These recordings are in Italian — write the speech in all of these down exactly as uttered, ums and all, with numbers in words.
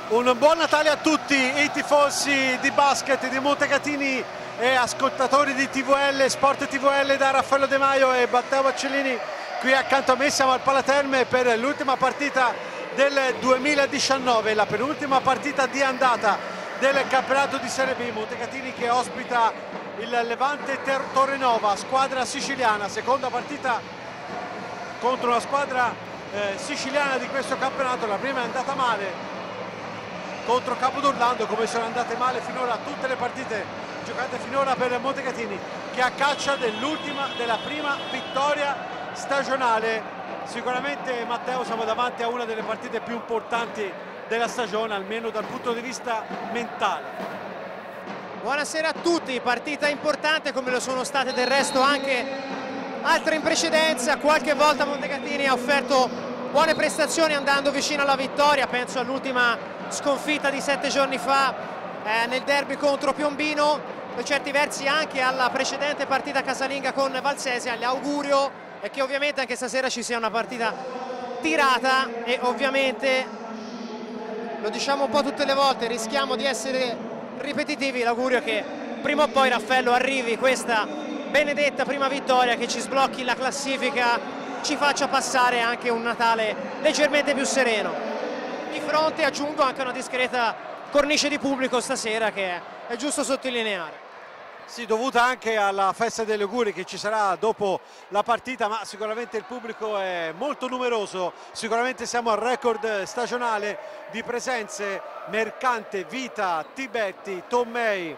Un buon Natale a tutti i tifosi di basket di Montecatini e ascoltatori di T V L, Sport T V L, da Raffaello De Maio e Matteo Baccellini. Qui accanto a me siamo al Palaterme per l'ultima partita del duemiladiciannove, la penultima partita di andata del campionato di Serie B. Montecatini che ospita il Levante Torrenova, squadra siciliana, seconda partita contro una squadra eh, siciliana di questo campionato. La prima è andata male contro Capodorlando, come sono andate male finora tutte le partite giocate finora per Montecatini, che a caccia dell'ultima, della prima vittoria stagionale. Sicuramente, Matteo, siamo davanti a una delle partite più importanti della stagione, almeno dal punto di vista mentale. Buonasera a tutti, partita importante come lo sono state del resto anche altre in precedenza. Qualche volta Montecatini ha offerto buone prestazioni andando vicino alla vittoria, penso all'ultima sconfitta di sette giorni fa eh, nel derby contro Piombino, per certi versi anche alla precedente partita casalinga con Valsesia. L'augurio è che ovviamente anche stasera ci sia una partita tirata e ovviamente, lo diciamo un po' tutte le volte, rischiamo di essere ripetitivi. L'augurio è che prima o poi, Raffaello, arrivi questa benedetta prima vittoria che ci sblocchi la classifica, ci faccia passare anche un Natale leggermente più sereno. Di fronte, aggiungo, anche una discreta cornice di pubblico stasera che è giusto sottolineare. Sì, dovuta anche alla festa degli auguri che ci sarà dopo la partita, ma sicuramente il pubblico è molto numeroso. Sicuramente siamo al record stagionale di presenze: Mercante, Vita, Tibetti, Tommei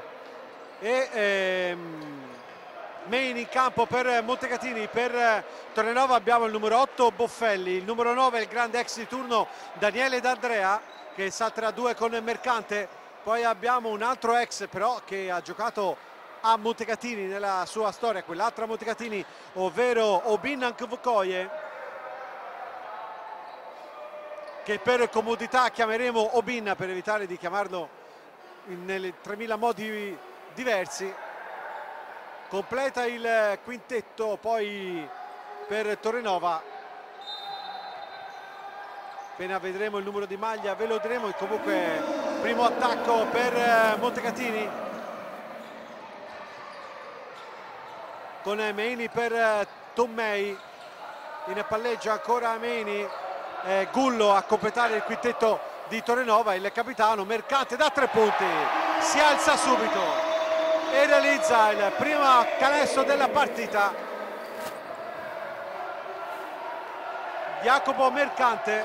e ehm, main in campo per Montecatini. Per Torrenova abbiamo il numero otto Boffelli, il numero nove il grande ex di turno Daniele D'Andrea che salterà due con Mercante. Poi abbiamo un altro ex però che ha giocato a Montecatini nella sua storia, quell'altra Montecatini, ovvero Obin Nkvokoye, che per comodità chiameremo Obin per evitare di chiamarlo nelle tremila modi diversi. Completa il quintetto poi per Torrenova. Appena vedremo il numero di maglia ve lo diremo. Comunque primo attacco per Montecatini con Meini per Tommei, in palleggio ancora Meini, eh, Gullo a completare il quintetto di Torrenova. Il capitano Mercante da tre punti si alza subito e realizza il primo canestro della partita. Jacopo Mercante,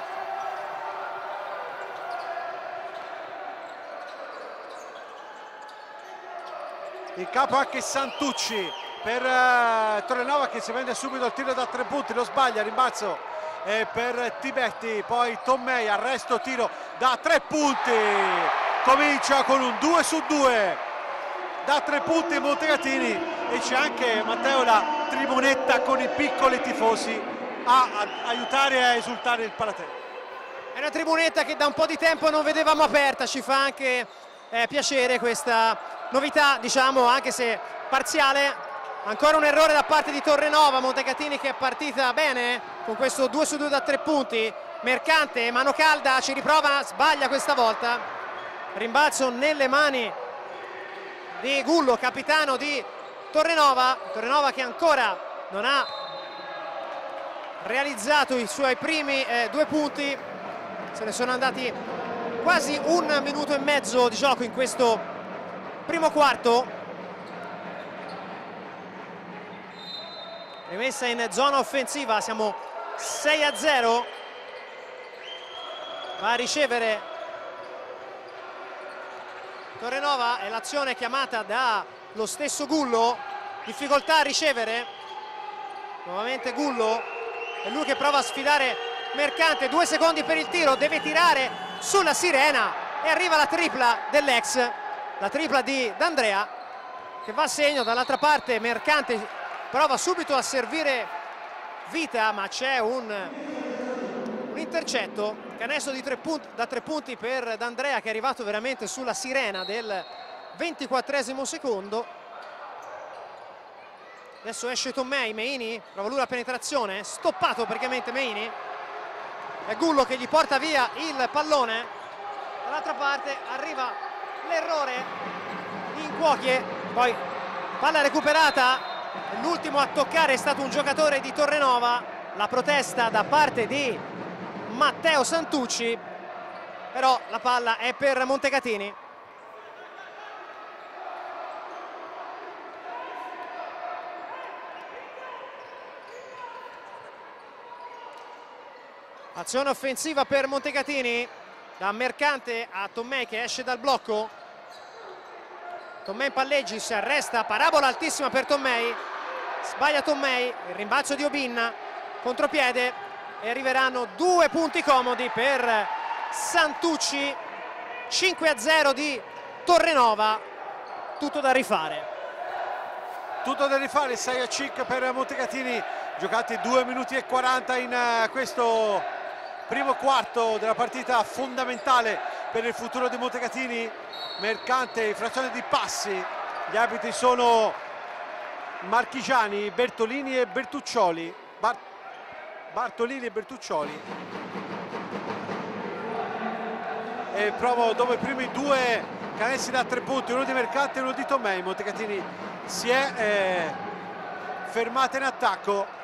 in campo anche Santucci per uh, Torrenova che si prende subito il tiro da tre punti, lo sbaglia, rimbalzo eh, per Tibetti. Poi Tommei, arresto, tiro da tre punti, comincia con un due su due da tre punti Montecatini e c'è anche, Matteo, la tribunetta con i piccoli tifosi a, a aiutare a esultare il Palaterme. È una tribunetta che da un po' di tempo non vedevamo aperta, ci fa anche eh, piacere questa novità, diciamo, anche se parziale. Ancora un errore da parte di Torrenova, Montecatini che è partita bene con questo due su due da tre punti. Mercante, mano calda, ci riprova, sbaglia questa volta. Rimbalzo nelle mani di Gullo, capitano di Torrenova. Torrenova che ancora non ha realizzato i suoi primi eh, due punti. Se ne sono andati quasi un minuto e mezzo di gioco in questo primo quarto. Rimessa in zona offensiva, siamo sei a zero. Va a ricevere Torrenova e l'azione chiamata dallo stesso Gullo. Difficoltà a ricevere. Nuovamente Gullo. È lui che prova a sfidare Mercante. Due secondi per il tiro. Deve tirare sulla sirena. E arriva la tripla dell'ex. La tripla di D'Andrea che va a segno. Dall'altra parte Mercante prova subito a servire Vita, ma c'è un, un intercetto. Canestro di tre punti, da tre punti per D'Andrea che è arrivato veramente sulla sirena del ventiquattresimo secondo. Adesso esce Tommei, Meini prova lui la penetrazione, stoppato praticamente Meini. È Gullo che gli porta via il pallone. dall'altra parte arriva l'errore in Cuochie, poi palla recuperata, l'ultimo a toccare è stato un giocatore di Torrenova, la protesta da parte di Matteo Santucci, però la palla è per Montecatini. Azione offensiva per Montecatini, da Mercante a Tommei che esce dal blocco. Tommei in palleggi, si arresta, parabola altissima per Tommei, sbaglia Tommei, il rimbalzo di Obin, contropiede e arriveranno due punti comodi per Santucci, cinque a zero di Torrenova, tutto da rifare. Tutto da rifare, sei a cinque per Montecatini, giocati due minuti e quaranta in uh, questo primo quarto della partita fondamentale per il futuro di Montecatini. Mercante, infrazione di passi, gli arbitri sono Marchigiani, Bertolini e Bertuccioli. Bar Bartolini e Bertuccioli. E provo dopo i primi due canestri da tre punti, uno di Mercante e uno di Tommei. Montecatini si è eh, fermata in attacco.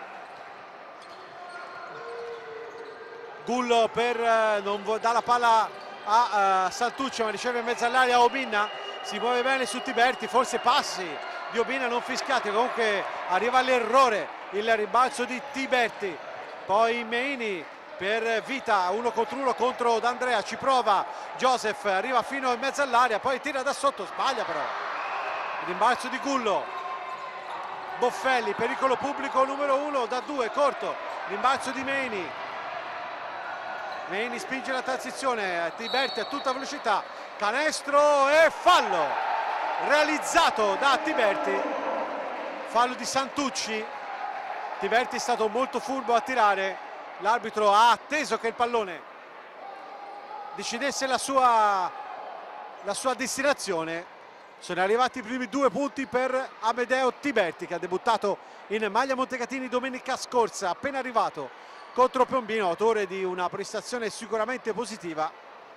Gullo per eh, non dà la palla a uh, Santucci, ma riceve in mezzo all'area Obinna, si muove bene su Tiberti, forse passi di Obinna non fischiati, comunque arriva l'errore, il rimbalzo di Tiberti, poi Meini per Vita, uno contro uno contro D'Andrea, ci prova Joseph, arriva fino in mezzo all'area, poi tira da sotto, sbaglia però, il rimbalzo di Gullo, Boffelli, pericolo pubblico numero uno da due, corto, rimbalzo di Meini. Meini spinge la transizione, Tiberti a tutta velocità, canestro e fallo realizzato da Tiberti, fallo di Santucci. Tiberti è stato molto furbo a tirare, l'arbitro ha atteso che il pallone decidesse la sua, la sua destinazione. Sono arrivati i primi due punti per Amedeo Tiberti, che ha debuttato in maglia Montecatini domenica scorsa, appena arrivato contro Piombino, autore di una prestazione sicuramente positiva.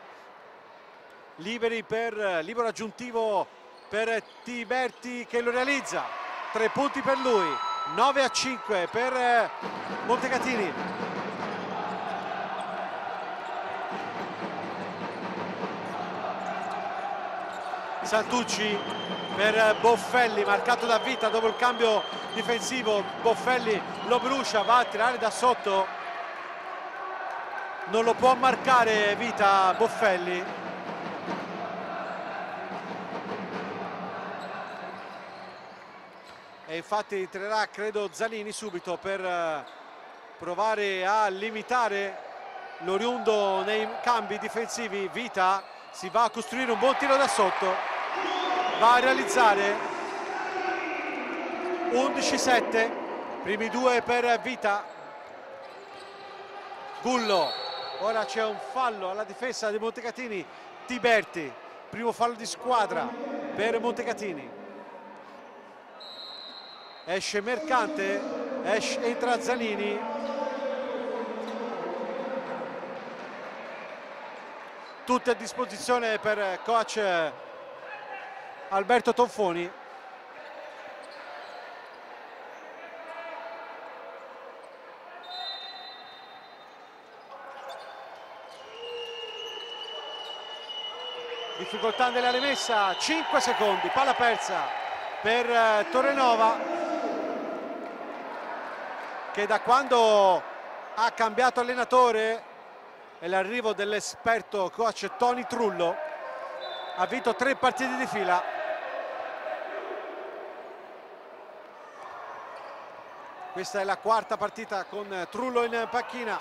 Liberi per libero aggiuntivo per Tiberti che lo realizza, tre punti per lui, nove a cinque per Montecatini. Santucci per Boffelli, marcato da Vita dopo il cambio difensivo, Boffelli lo brucia, va a tirare da sotto, non lo può marcare Vita Boffelli. E infatti tirerà credo Zalini subito per provare a limitare l'oriundo nei cambi difensivi. Vita si va a costruire un buon tiro da sotto, va a realizzare undici sette, primi due per Vita. Gullo, ora c'è un fallo alla difesa di Montecatini, Tiberti, primo fallo di squadra per Montecatini. Esce Mercante, esce, entra Zalini. Tutte a disposizione per coach Alberto Tonfoni. Difficoltà nella rimessa, cinque secondi, palla persa per uh, Torrenova, che da quando ha cambiato allenatore e l'arrivo dell'esperto coach Tony Trullo ha vinto tre partite di fila. Questa è la quarta partita con Trullo in panchina.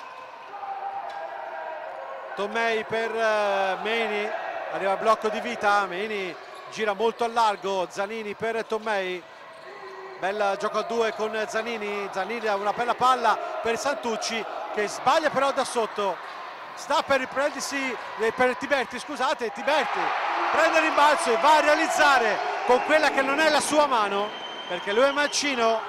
Tommei per uh, Meini, arriva il blocco di Vita, Meini gira molto a largo, Zanini per Tommei, bel gioco a due con Zanini, Zanini ha una bella palla per Santucci che sbaglia però da sotto, sta per riprendersi, per Tiberti scusate, Tiberti prende il rimbalzo e va a realizzare con quella che non è la sua mano, perché lui è mancino.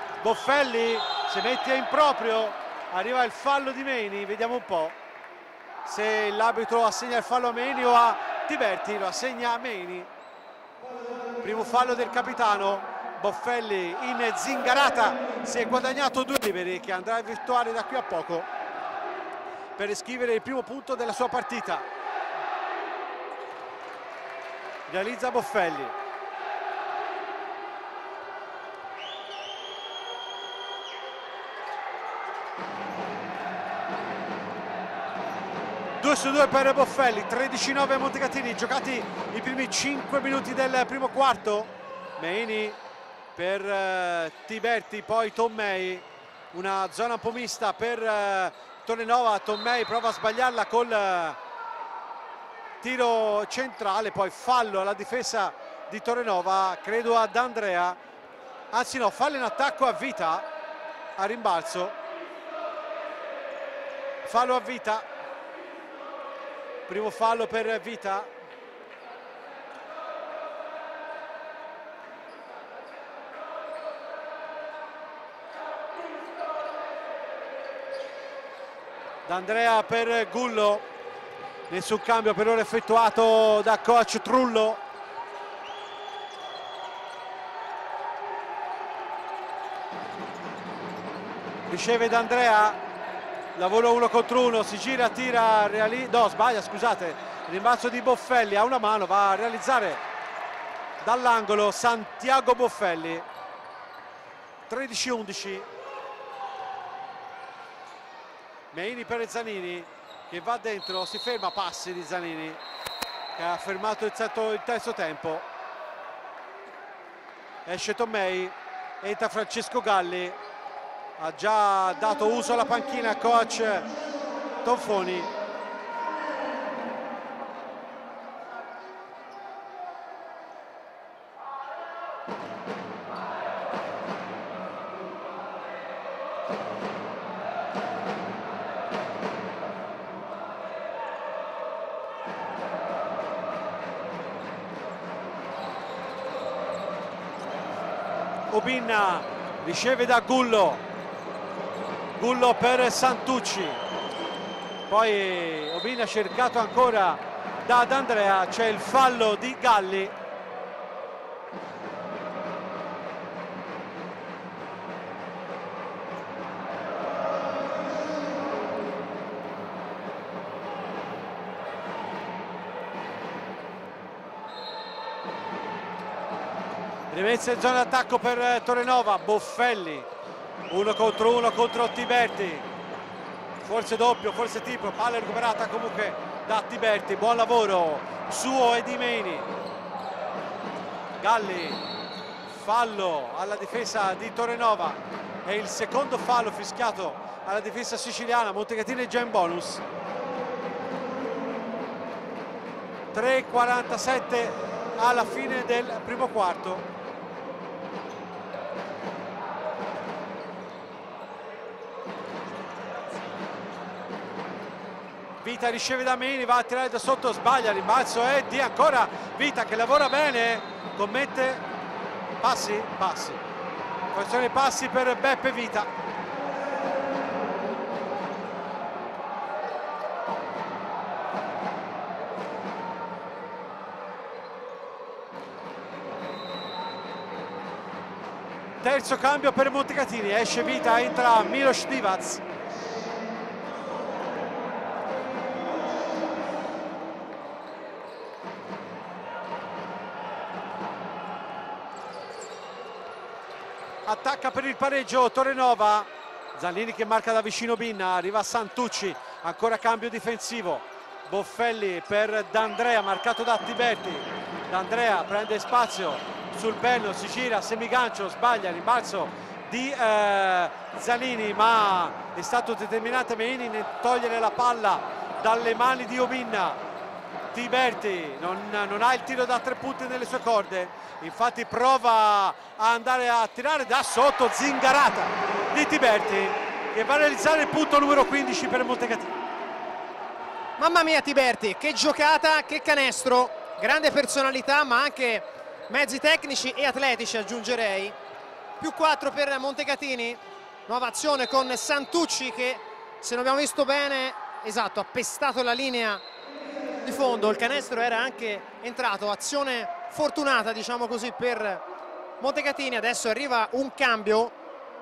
Boffelli si mette in proprio, arriva il fallo di Meini, vediamo un po'. se l'arbitro assegna il fallo a Meini o a Tiberti. Lo assegna a Meini. Primo fallo del capitano. Boffelli in zingarata, si è guadagnato due liberi che andrà a effettuare da qui a poco per scrivere il primo punto della sua partita. Realizza Boffelli. due su due per Boffelli, tredici nove Montecatini, giocati i primi cinque minuti del primo quarto. Meini per uh, Tiberti, poi Tommei, una zona un po' mista per uh, Torrenova. Tommei prova a sbagliarla col uh, tiro centrale, poi fallo alla difesa di Torrenova, credo ad Andrea, anzi no, fallo in attacco a Vita, a rimbalzo, fallo a Vita, primo fallo per Vita. D'Andrea per Gullo, nessun cambio per ora effettuato da coach Trullo. Riceve D'Andrea, lavoro uno contro uno, si gira, tira, realizza, no sbaglia, scusate, rimbalzo di Boffelli, a una mano, va a realizzare dall'angolo Santiago Boffelli. tredici undici. Meini per Zanini che va dentro, si ferma, passi di Zanini che ha fermato il, setto, il terzo tempo. Esce Tommei, entra Francesco Galli, ha già dato uso alla panchina coach Tonfoni. Obinna riceve da Gullo, Gullo per Santucci, poi Obinna cercato ancora da D'Andrea, c'è il fallo di Galli. Rimessa in zona d'attacco per Torrenova, Boffelli, uno contro uno contro Tiberti, forse doppio, forse triplo, palla recuperata comunque da Tiberti, buon lavoro suo e di Meini. Galli, fallo alla difesa di Torrenova, è il secondo fallo fischiato alla difesa siciliana. Montecatini è già in bonus. tre e quarantasette alla fine del primo quarto. Vita riceve da Meini, va a tirare da sotto, sbaglia, rimbalzo e di ancora Vita che lavora bene, commette passi, passi, questione passi per Beppe Vita. Terzo cambio per Montecatini, esce Vita, entra Milos Divac. Attacca per il pareggio Torrenova, Zanini che marca da vicino Binna, arriva Santucci, ancora cambio difensivo, Boffelli per D'Andrea, marcato da Tiberti, D'Andrea prende spazio sul bello, si gira, semigancio, sbaglia, rimbalzo di eh, Zanini, ma è stato determinante Meini nel togliere la palla dalle mani di Obinna. Tiberti non, non ha il tiro da tre punti nelle sue corde, infatti prova a andare a tirare da sotto, zingarata di Tiberti che va a realizzare il punto numero quindici per Montecatini. Mamma mia Tiberti, che giocata, che canestro, grande personalità ma anche mezzi tecnici e atletici aggiungerei. Più quattro per Montecatini, nuova azione con Santucci che, se non abbiamo visto bene, esatto, ha pestato la linea di fondo, il canestro era anche entrato, azione fortunata diciamo così per Montecatini. Adesso arriva un cambio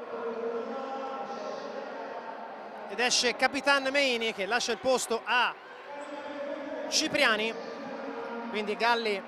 ed esce Capitan Meini che lascia il posto a Cipriani, quindi Galli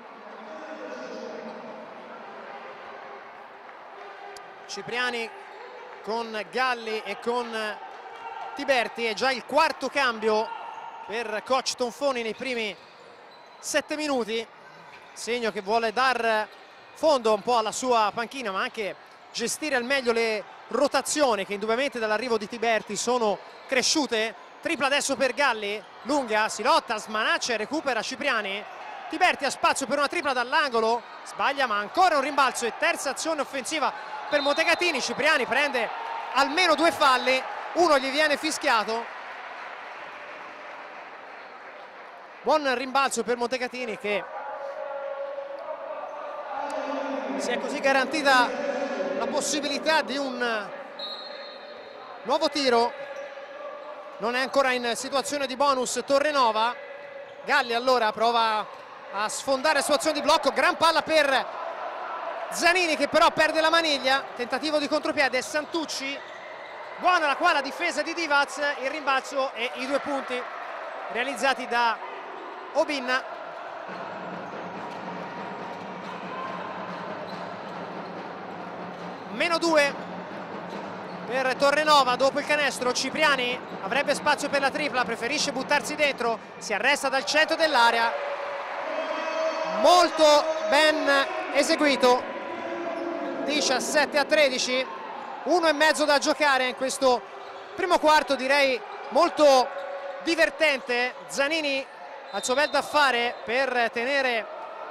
Cipriani con Galli e con Tiberti. È già il quarto cambio per coach Tonfoni nei primi sette minuti, segno che vuole dar fondo un po' alla sua panchina ma anche gestire al meglio le rotazioni che indubbiamente dall'arrivo di Tiberti sono cresciute. Tripla adesso per Galli, lunga, si lotta, smanaccia e recupera Cipriani. Tiberti ha spazio per una tripla dall'angolo, sbaglia ma ancora un rimbalzo e terza azione offensiva per Montecatini. Cipriani prende almeno due falli, uno gli viene fischiato. Buon rimbalzo per Montecatini che si è così garantita la possibilità di un nuovo tiro. Non è ancora in situazione di bonus Torrenova. Galli allora prova a sfondare la situazione di blocco, gran palla per Zanini che però perde la maniglia, tentativo di contropiede. Santucci, buona la qua la difesa di Divac, il rimbalzo e i due punti realizzati da Obinna. Meno due per Torrenova dopo il canestro. Cipriani avrebbe spazio per la tripla, preferisce buttarsi dentro, si arresta dal centro dell'area, molto ben eseguito. Diciassette a tredici, uno e mezzo da giocare in questo primo quarto, direi molto divertente. Zanini al suo bel da fare per tenere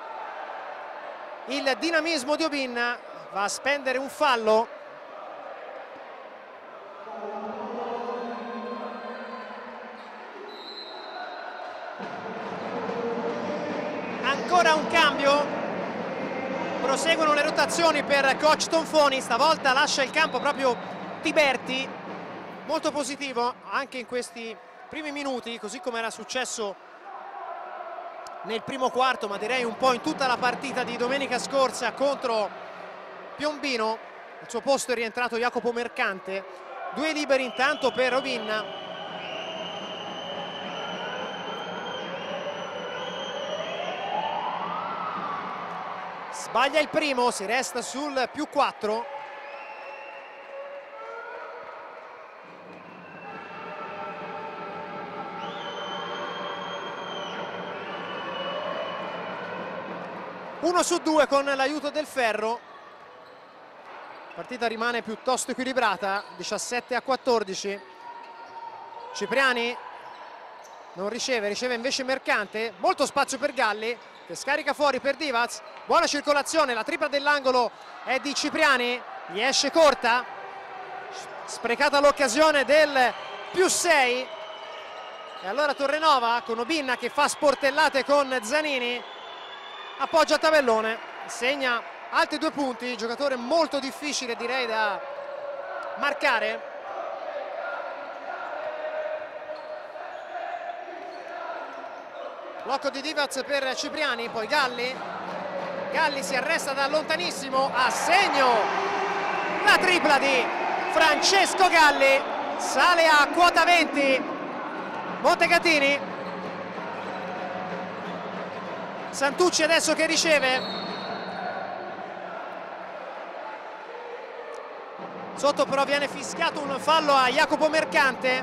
il dinamismo di Obinna, va a spendere un fallo. Ancora un cambio, proseguono le rotazioni per coach Tonfoni, stavolta lascia il campo proprio Tiberti, molto positivo anche in questi primi minuti, così come era successo nel primo quarto, ma direi un po' in tutta la partita di domenica scorsa contro Piombino. Al suo posto è rientrato Jacopo Mercante. Due liberi intanto per Obinna. Sbaglia il primo, si resta sul più quattro. Uno su due con l'aiuto del Ferro. La partita rimane piuttosto equilibrata, diciassette a quattordici. Cipriani non riceve, riceve invece Mercante. Molto spazio per Galli che scarica fuori per Divac. Buona circolazione, la tripla dell'angolo è di Cipriani, gli esce corta. Sprecata l'occasione del più sei. E allora Torrenova con Obinna che fa sportellate con Zanini. Appoggia a tabellone, segna altri due punti, giocatore molto difficile direi da marcare. Blocco di Divac per Cipriani, poi Galli. Galli si arresta da lontanissimo, a segno la tripla di Francesco Galli, sale a quota venti Montecatini. Santucci adesso che riceve, sotto però viene fischiato un fallo a Jacopo Mercante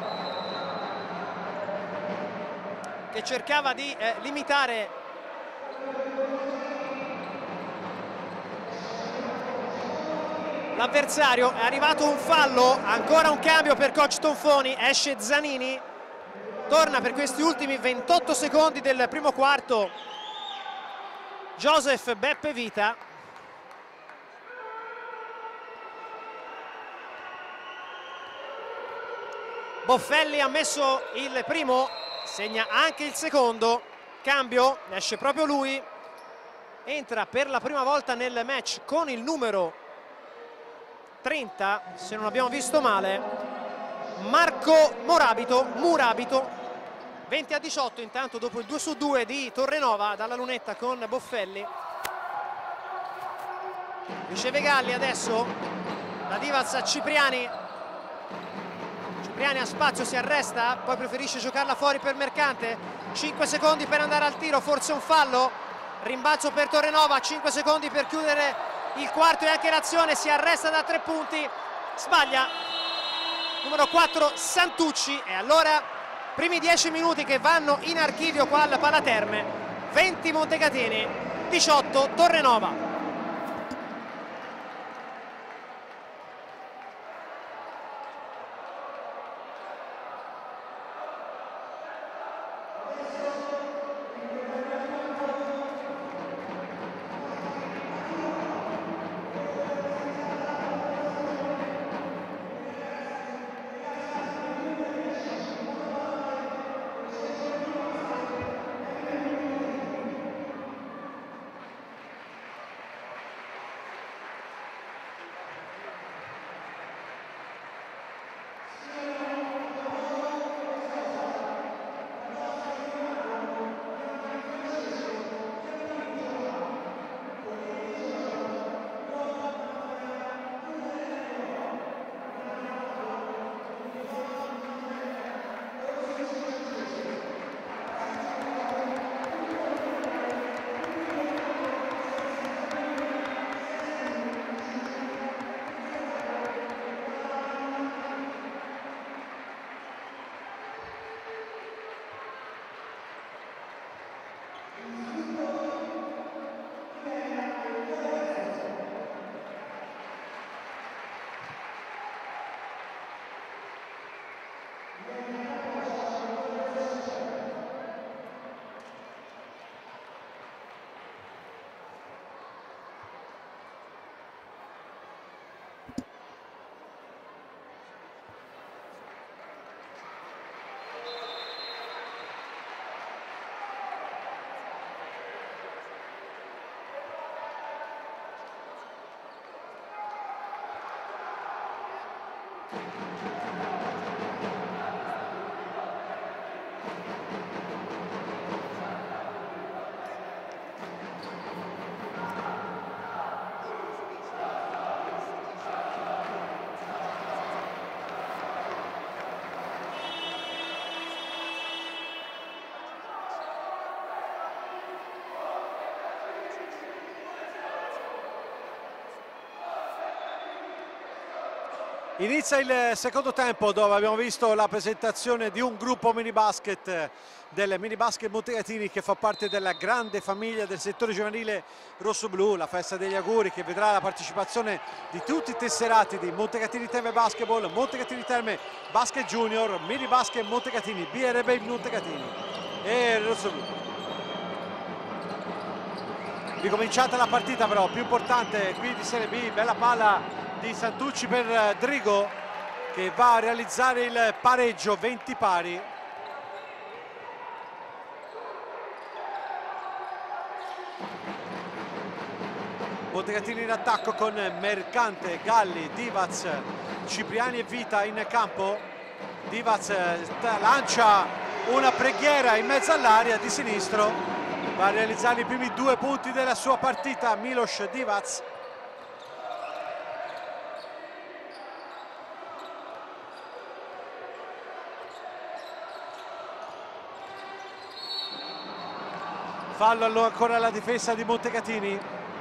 che cercava di eh, limitare l'avversario. È arrivato un fallo, ancora un cambio per coach Tonfoni, esce Zanini, torna per questi ultimi ventotto secondi del primo quarto Joseph Beppe Vita. Boffelli ha messo il primo, segna anche il secondo. Cambio, esce proprio lui, entra per la prima volta nel match con il numero trenta, se non abbiamo visto male, Marco Morabito, Murabito. venti a diciotto intanto dopo il due su due di Torrenova dalla lunetta con Boffelli. Riceve Galli adesso, da Divac a Cipriani. Cipriani ha spazio, si arresta, poi preferisce giocarla fuori per Mercante. cinque secondi per andare al tiro, forse un fallo. Rimbalzo per Torrenova, cinque secondi per chiudere il quarto e anche l'azione. Si arresta da tre punti, sbaglia numero quattro Santucci. E allora primi dieci minuti che vanno in archivio qua al Palaterme. venti Montecatini, diciotto Torrenova. Inizia il secondo tempo dove abbiamo visto la presentazione di un gruppo mini basket del mini basket Montecatini che fa parte della grande famiglia del settore giovanile rossoblu, la festa degli auguri che vedrà la partecipazione di tutti i tesserati di Montecatini Terme Basketball, Montecatini Terme Basket Junior, mini basket Montecatini, B R B Montecatini e rossoblu. Ricominciata la partita però, più importante qui di Serie B, bella palla di Santucci per Drigo che va a realizzare il pareggio, venti pari. Montecatini in attacco con Mercante, Galli, Divac, Cipriani e Vita in campo. Divac lancia una preghiera in mezzo all'area di sinistro, va a realizzare i primi due punti della sua partita Milos Divac. Fallo ancora alla difesa di Montecatini.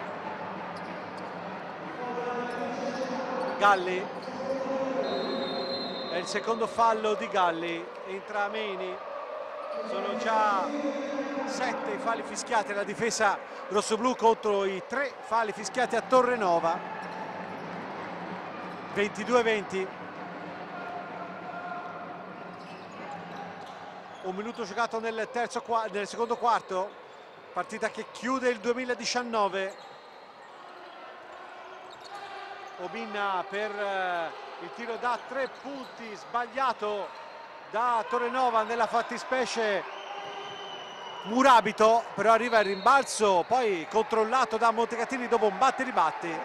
Galli. È il secondo fallo di Galli. Entra Meni. Sono già sette i falli fischiati alla difesa rossoblu contro i tre falli fischiati a Torrenova. ventidue venti. Un minuto giocato nel, terzo, nel secondo quarto. Partita che chiude il duemiladiciannove. Obinna per eh, il tiro da tre punti sbagliato da Torrenova, nella fattispecie Murabito, però arriva il rimbalzo poi controllato da Montecatini dopo un batti ribatti.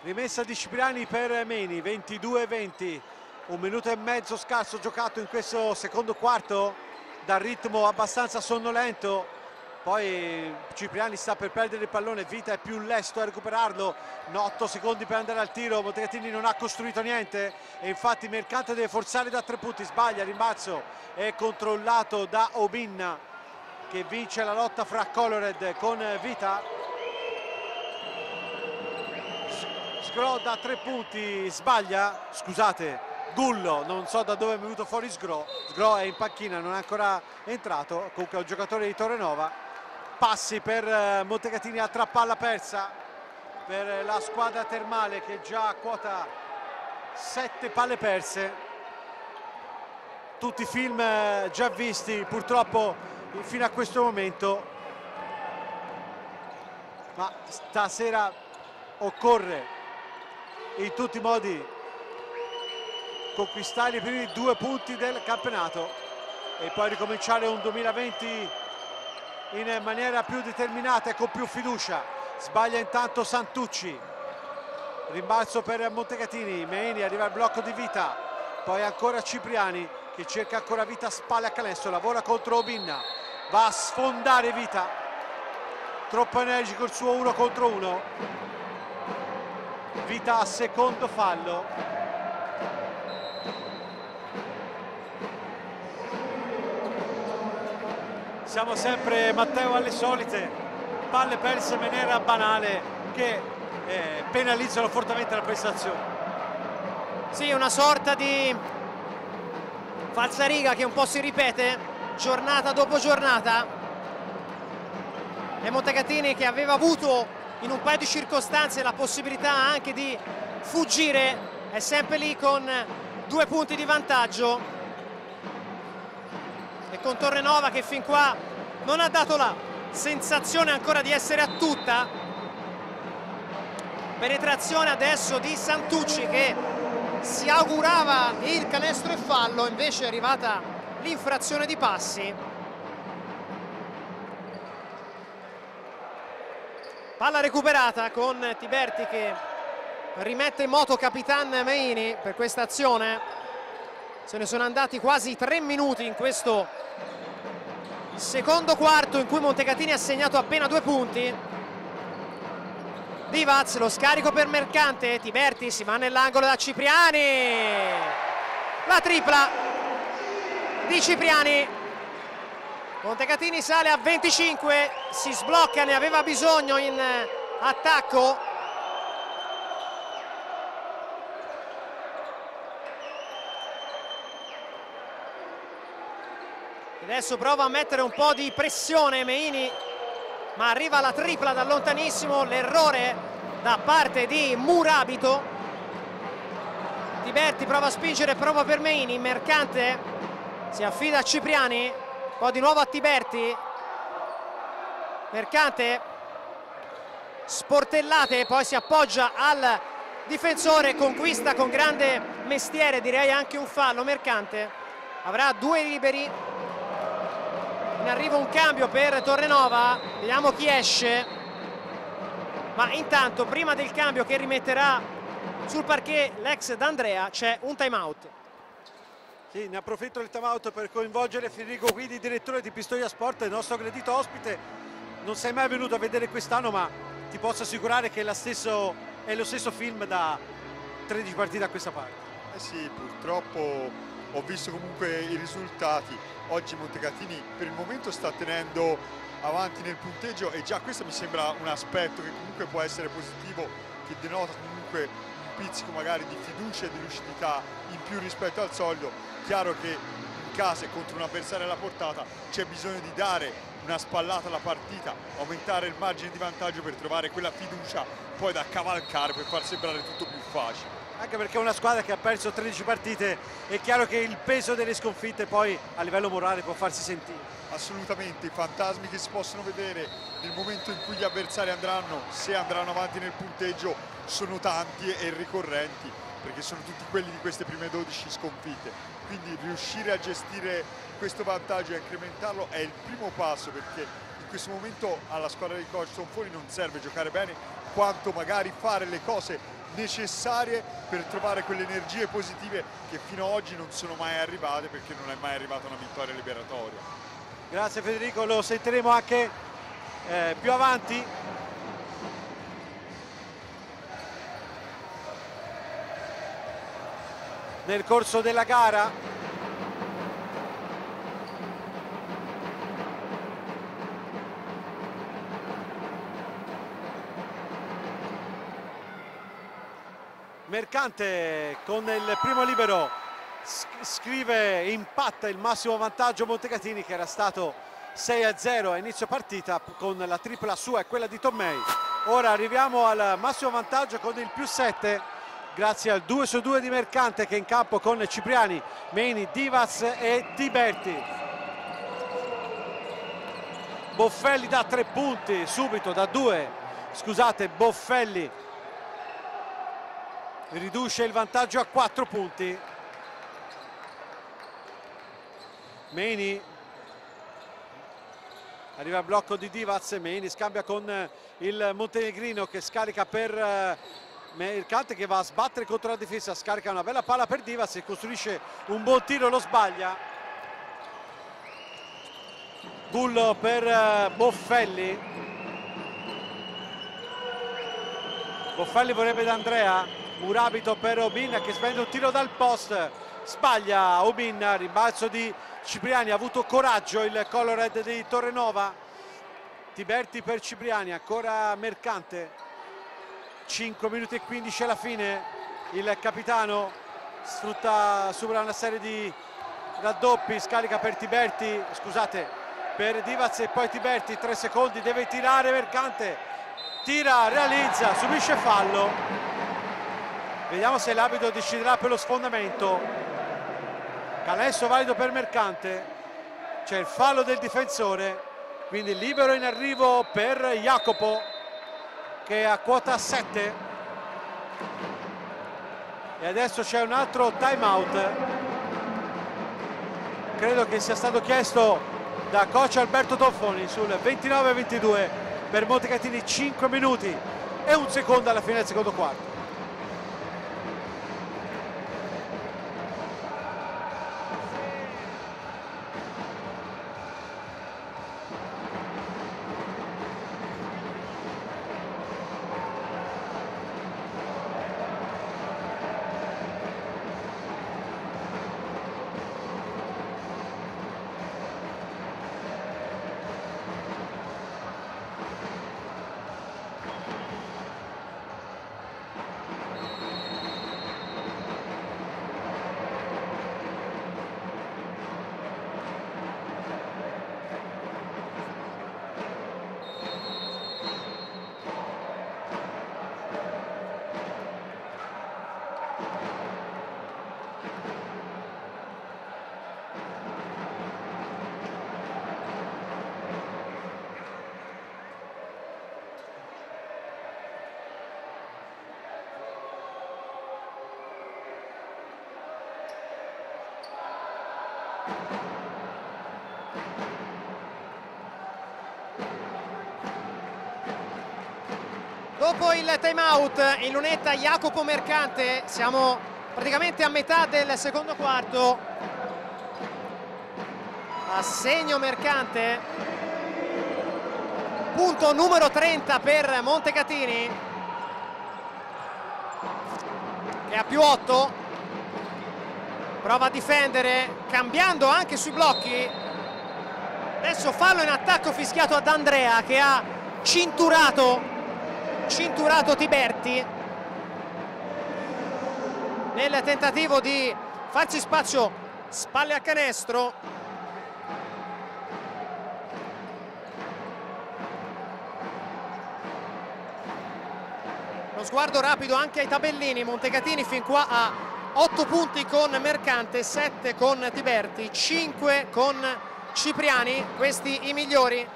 Rimessa di Cipriani per Meni, ventidue venti, un minuto e mezzo scarso giocato in questo secondo quarto, dal ritmo abbastanza sonnolento. Poi Cipriani sta per perdere il pallone, Vita è più lesto a recuperarlo, otto secondi per andare al tiro, Montecatini non ha costruito niente e infatti Mercante deve forzare da tre punti, sbaglia, rimbalzo è controllato da Obinna che vince la lotta fra Colored con Vita. Sgro da tre punti, sbaglia, scusate, Gullo, non so da dove è venuto fuori Sgro, Sgro è in panchina, non è ancora entrato, comunque è un giocatore di Torrenova. Passi per Montecatini, altra palla persa per la squadra termale che già quota sette palle perse. Tutti film già visti purtroppo fino a questo momento, ma stasera occorre in tutti i modi conquistare i primi due punti del campionato e poi ricominciare un duemilaventi in maniera più determinata e con più fiducia. Sbaglia intanto Santucci, rimbalzo per Montecatini, Meni arriva al blocco di Vita, poi ancora Cipriani che cerca ancora Vita, spalle a canestro, lavora contro Obinna, va a sfondare Vita, troppo energico il suo uno contro uno. Vita a secondo fallo. Siamo sempre, Matteo, alle solite palle perse in maniera banale che eh, penalizzano fortemente la prestazione. Sì, una sorta di falsariga che un po' si ripete giornata dopo giornata e Montecatini, che aveva avuto in un paio di circostanze la possibilità anche di fuggire, è sempre lì con due punti di vantaggio. E con Torrenova che fin qua non ha dato la sensazione ancora di essere a tutta. Penetrazione adesso di Santucci che si augurava il canestro e fallo, invece è arrivata l'infrazione di passi. Palla recuperata con Tiberti che rimette in moto Capitan Meini per questa azione. Se ne sono andati quasi tre minuti in questo secondo quarto in cui Montecatini ha segnato appena due punti. Divac, lo scarico per Mercante, Tiberti si va nell'angolo da Cipriani, la tripla di Cipriani. Montecatini sale a venticinque, si sblocca, ne aveva bisogno in attacco. Adesso prova a mettere un po' di pressione Meini, ma arriva la tripla da lontanissimo, l'errore da parte di Murabito. Tiberti prova a spingere proprio per Meini, Mercante si affida a Cipriani, poi di nuovo a Tiberti, Mercante sportellate, poi si appoggia al difensore, conquista con grande mestiere, direi anche un fallo. Mercante avrà due liberi. In arrivo un cambio per Torrenova, vediamo chi esce, ma intanto prima del cambio che rimetterà sul parquet l'ex D'Andrea c'è un time out. Sì, ne approfitto del time out per coinvolgere Federico Guidi, direttore di Pistoia Sport, il nostro gradito ospite. Non sei mai venuto a vedere quest'anno, ma ti posso assicurare che è, la stesso, è lo stesso film da tredici partite a questa parte. Eh sì, purtroppo ho visto comunque i risultati. Oggi Montecatini per il momento sta tenendo avanti nel punteggio e già questo mi sembra un aspetto che comunque può essere positivo, che denota comunque un pizzico magari di fiducia e di lucidità in più rispetto al solito. Chiaro che in casa e contro un avversario alla portata c'è bisogno di dare una spallata alla partita, aumentare il margine di vantaggio per trovare quella fiducia poi da cavalcare per far sembrare tutto più facile. Anche perché è una squadra che ha perso tredici partite, è chiaro che il peso delle sconfitte poi a livello morale può farsi sentire. Assolutamente, i fantasmi che si possono vedere nel momento in cui gli avversari andranno, se andranno avanti nel punteggio, sono tanti e ricorrenti, perché sono tutti quelli di queste prime dodici sconfitte. Quindi riuscire a gestire questo vantaggio e a incrementarlo è il primo passo, perché in questo momento alla squadra di coach Tonfoni non serve giocare bene, quanto magari fare le cose necessarie per trovare quelle energie positive che fino ad oggi non sono mai arrivate, perché non è mai arrivata una vittoria liberatoria. Grazie Federico, lo sentiremo anche eh, più avanti. Nel corso della gara. Mercante con il primo libero scrive, impatta il massimo vantaggio Montecatini, che era stato sei a zero a inizio partita con la tripla sua e quella di Tommei. Ora arriviamo al massimo vantaggio con il più sette grazie al due su due di Mercante, che è in campo con Cipriani, Meini, Divas e Tiberti. Boffelli da tre punti subito, da due, scusate, Boffelli riduce il vantaggio a quattro punti. Meini, arriva il blocco di Divaz, Meini scambia con il montenegrino che scarica per Mercante, che va a sbattere contro la difesa, scarica una bella palla per Divaz e costruisce un buon tiro, lo sbaglia. Bullo per Boffelli. Boffelli vorrebbe da Andrea. Murabito per Obin, che spende un tiro dal post, sbaglia Obin, rimbalzo di Cipriani, ha avuto coraggio il Colored di Torrenova. Tiberti per Cipriani, ancora Mercante, cinque minuti e quindici alla fine, il capitano sfrutta, supera una serie di raddoppi, scarica per Tiberti, scusate, per Divaz e poi Tiberti, tre secondi, deve tirare Mercante, tira, realizza, subisce fallo. Vediamo se l'arbitro deciderà per lo sfondamento. Canestro valido per Mercante, c'è il fallo del difensore, quindi libero in arrivo per Jacopo, che è a quota sette. E adesso c'è un altro time out, credo che sia stato chiesto da coach Alberto Toffoni, sul ventinove a ventidue per Montecatini, cinque minuti e un secondo alla fine del secondo quarto. Dopo il time out in lunetta Jacopo Mercante, siamo praticamente a metà del secondo quarto. Assegno Mercante, punto numero trenta per Montecatini, che ha più otto, prova a difendere cambiando anche sui blocchi. Adesso fallo in attacco fischiato ad Andrea, che ha cinturato cinturato Tiberti nel tentativo di farsi spazio spalle a canestro. Lo sguardo rapido anche ai tabellini. Montecatini fin qua ha otto punti con Mercante, sette con Tiberti, cinque con Cipriani, questi i migliori.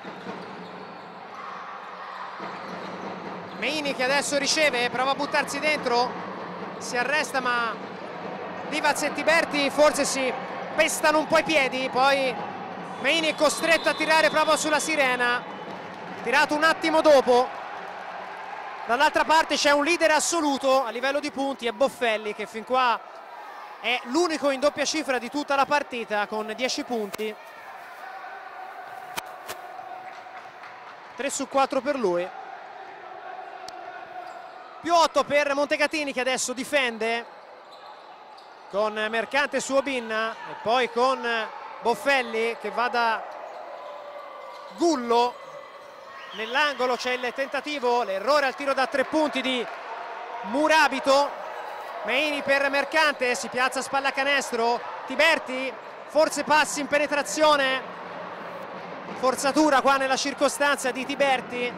Meini che adesso riceve, prova a buttarsi dentro, si arresta, ma Divaz e Tiberti forse si pestano un po' i piedi, poi Meini è costretto a tirare proprio sulla sirena, tirato un attimo dopo, Dall'altra parte c'è un leader assoluto a livello di punti, è Boffelli, che fin qua è l'unico in doppia cifra di tutta la partita con dieci punti. tre su quattro per lui. Più otto per Montecatini, che adesso difende con Mercante su Obinna e poi con Boffelli che va da Gullo. Nell'angolo c'è il tentativo, l'errore al tiro da tre punti di Murabito. Meini per Mercante, si piazza a spalla canestro. Tiberti, forse passi in penetrazione, forzatura qua nella circostanza di Tiberti.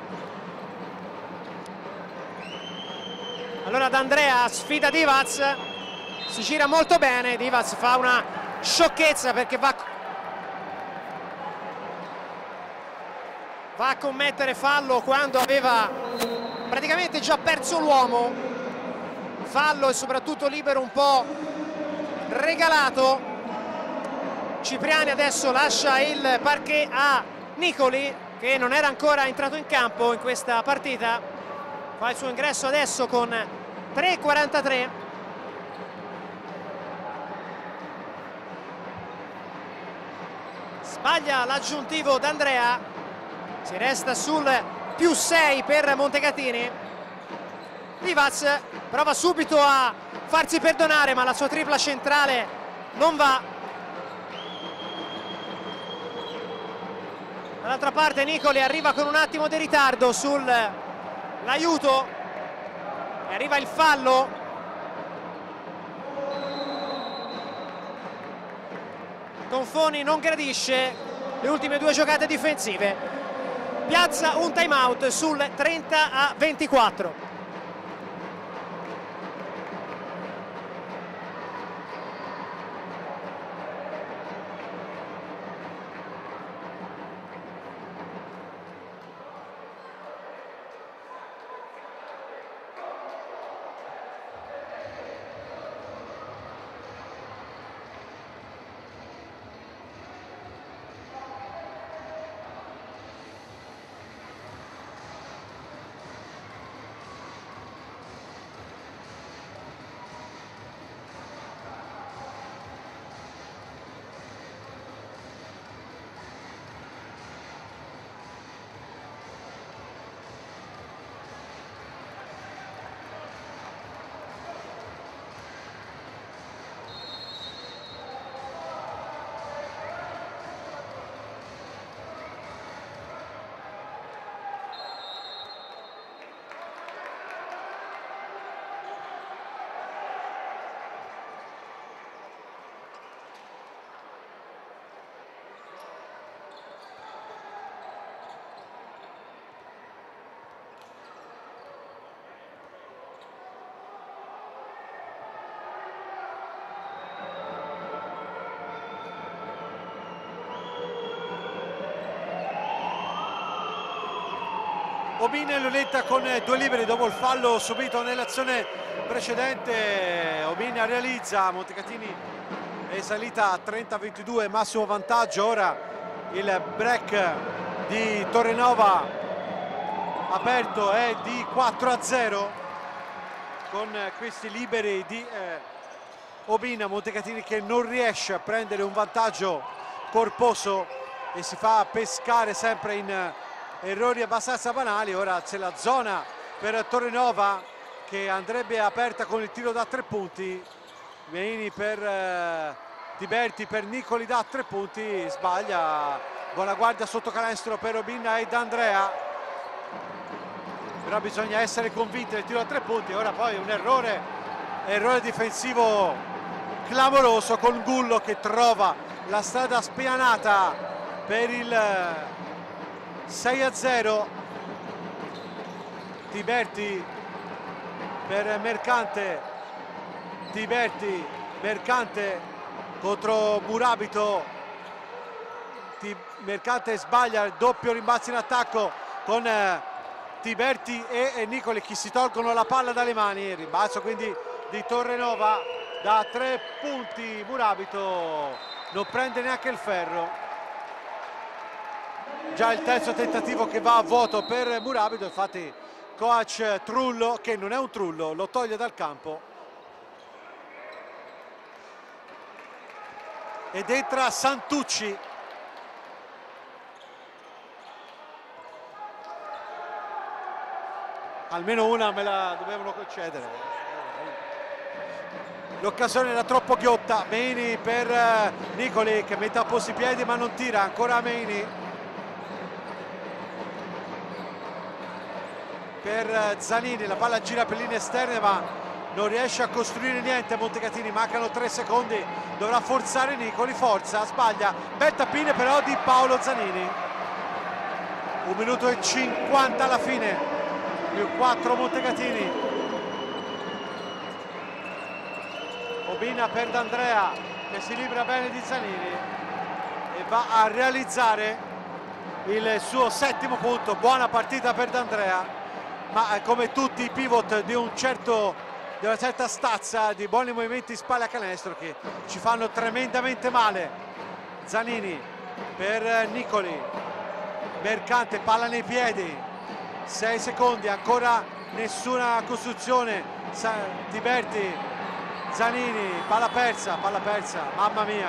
Allora D'Andrea sfida Divac, si gira molto bene, Divac fa una sciocchezza perché va va a commettere fallo quando aveva praticamente già perso l'uomo. Fallo e soprattutto libero un po' regalato. Cipriani adesso lascia il parquet a Nicoli, che non era ancora entrato in campo in questa partita. Fa il suo ingresso adesso con tre e quarantatré. Sbaglia l'aggiuntivo D'Andrea. Si resta sul più sei per Montecatini. Divac prova subito a farsi perdonare, ma la sua tripla centrale non va. Dall'altra parte Nicoli arriva con un attimo di ritardo sull'aiuto e arriva il fallo. Confoni non gradisce le ultime due giocate difensive. Piazza un time out sul trenta a ventiquattro. Obinna e Lunetta con due liberi dopo il fallo subito nell'azione precedente. Obinna realizza, Montecatini è salita a trenta a ventidue, massimo vantaggio. Ora il break di Torrenova aperto è di quattro a zero con questi liberi di eh, Obinna. Montecatini che non riesce a prendere un vantaggio corposo e si fa pescare sempre in errori abbastanza banali. Ora c'è la zona per Torrenova che andrebbe aperta con il tiro da tre punti. Meini per eh, Tiberti, per Nicoli da tre punti, sbaglia. Buona guardia sotto canestro per Obinna e D'Andrea, però bisogna essere convinti del tiro da tre punti. Ora poi un errore errore difensivo clamoroso con Gullo che trova la strada spianata per il sei a zero. Tiberti per Mercante, Tiberti, Mercante contro Murabito. Mercante sbaglia il doppio rimbalzo in attacco con eh, Tiberti e, e Nicoli, che si tolgono la palla dalle mani. Il rimbalzo quindi di Torrenova da tre punti. Murabito non prende neanche il ferro. Già il terzo tentativo che va a vuoto per Murabito, infatti coach Trullo, che non è un Trullo, lo toglie dal campo ed entra Santucci. Almeno una me la dovevano concedere. L'occasione era troppo ghiotta. Meini per Nicoli che mette a posto i piedi ma non tira, ancora Meini per Zanini, la palla gira per linee esterne ma non riesce a costruire niente Montecatini, mancano tre secondi, dovrà forzare Nicoli, forza, sbaglia, bel tappine però di Paolo Zanini. Un minuto e cinquanta alla fine, più quattro Montecatini. Obina per D'Andrea che si libera bene di Zanini e va a realizzare il suo settimo punto. Buona partita per D'Andrea, ma come tutti i pivot di un certo, di una certa stazza, di buoni movimenti spalle a canestro che ci fanno tremendamente male. Zanini per Nicoli, Mercante, palla nei piedi, sei secondi, ancora nessuna costruzione. Tiberti, Zanini, palla persa, palla persa, mamma mia.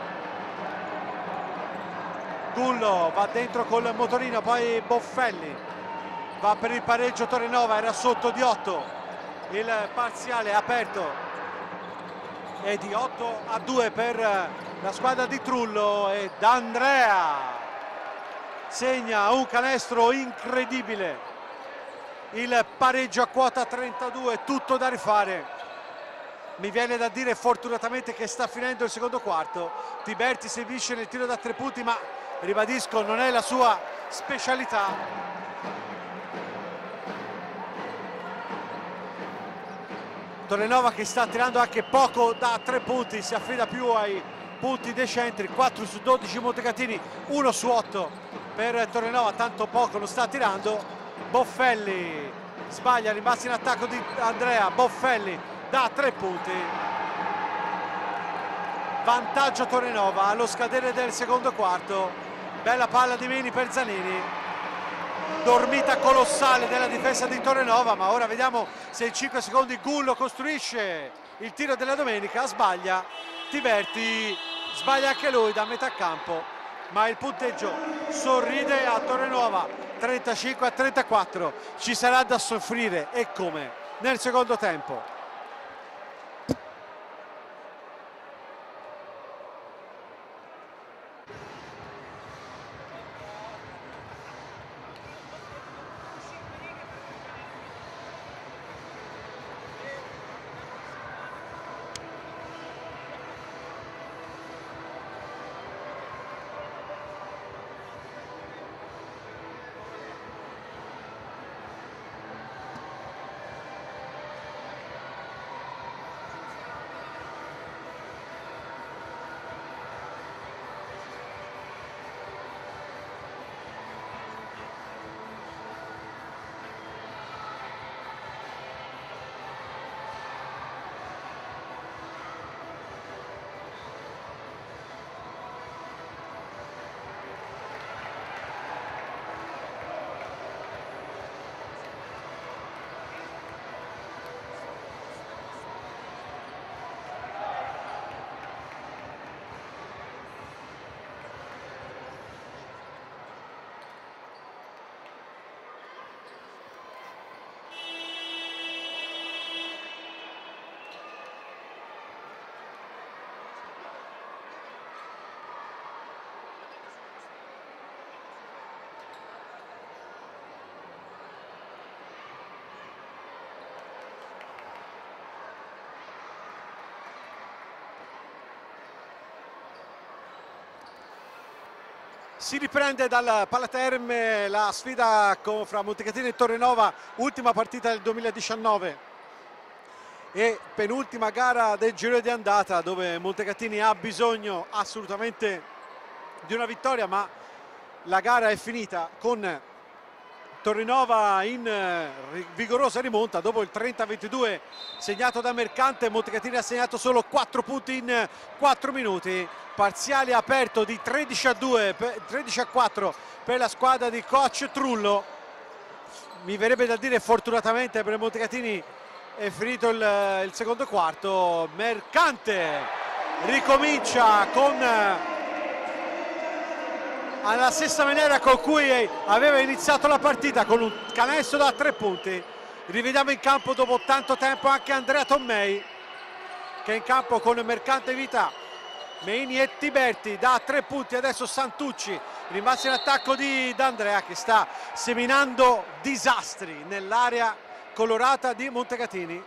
Gullo va dentro col motorino, poi Boffelli va per il pareggio. Torrenova era sotto di otto, il parziale è aperto, è di otto a due per la squadra di Trullo e D'Andrea segna un canestro incredibile, il pareggio a quota trentadue, tutto da rifare. Mi viene da dire fortunatamente che sta finendo il secondo quarto. Tiberti si esibisce nel tiro da tre punti ma ribadisco non è la sua specialità. Torrenova che sta tirando anche poco da tre punti, si affida più ai punti dei centri. Quattro su dodici Montecatini, uno su otto per Torrenova, tanto poco non sta tirando. Boffelli sbaglia, rimasta in attacco di Andrea. Boffelli da tre punti, vantaggio Torrenova allo scadere del secondo quarto. Bella palla di Meini per Zanini, dormita colossale della difesa di Torrenova, ma ora vediamo se in cinque secondi Gullo costruisce il tiro della domenica. Sbaglia Tiberti, sbaglia anche lui da metà campo, ma il punteggio sorride a Torrenova, trentacinque a trentaquattro. Ci sarà da soffrire e come nel secondo tempo. Si riprende dal Palaterme la sfida con, fra Montecatini e Torrenova, ultima partita del duemiladiciannove e penultima gara del giro di andata, dove Montecatini ha bisogno assolutamente di una vittoria, ma la gara è finita con Torrenova in vigorosa rimonta dopo il trenta a ventidue segnato da Mercante. Montecatini ha segnato solo quattro punti in quattro minuti, parziale aperto di tredici a due, tredici a quattro per la squadra di coach Trullo. mi verrebbe da dire fortunatamente per Montecatini è finito il, il secondo quarto. Mercante ricomincia con alla stessa maniera con cui aveva iniziato la partita, con un canestro da tre punti. Rivediamo in campo dopo tanto tempo anche Andrea Tommei, che è in campo con Mercante Vita, Meini e Tiberti da tre punti. Adesso Santucci, rimasti in attacco di D'Andrea, che sta seminando disastri nell'area colorata di Montecatini.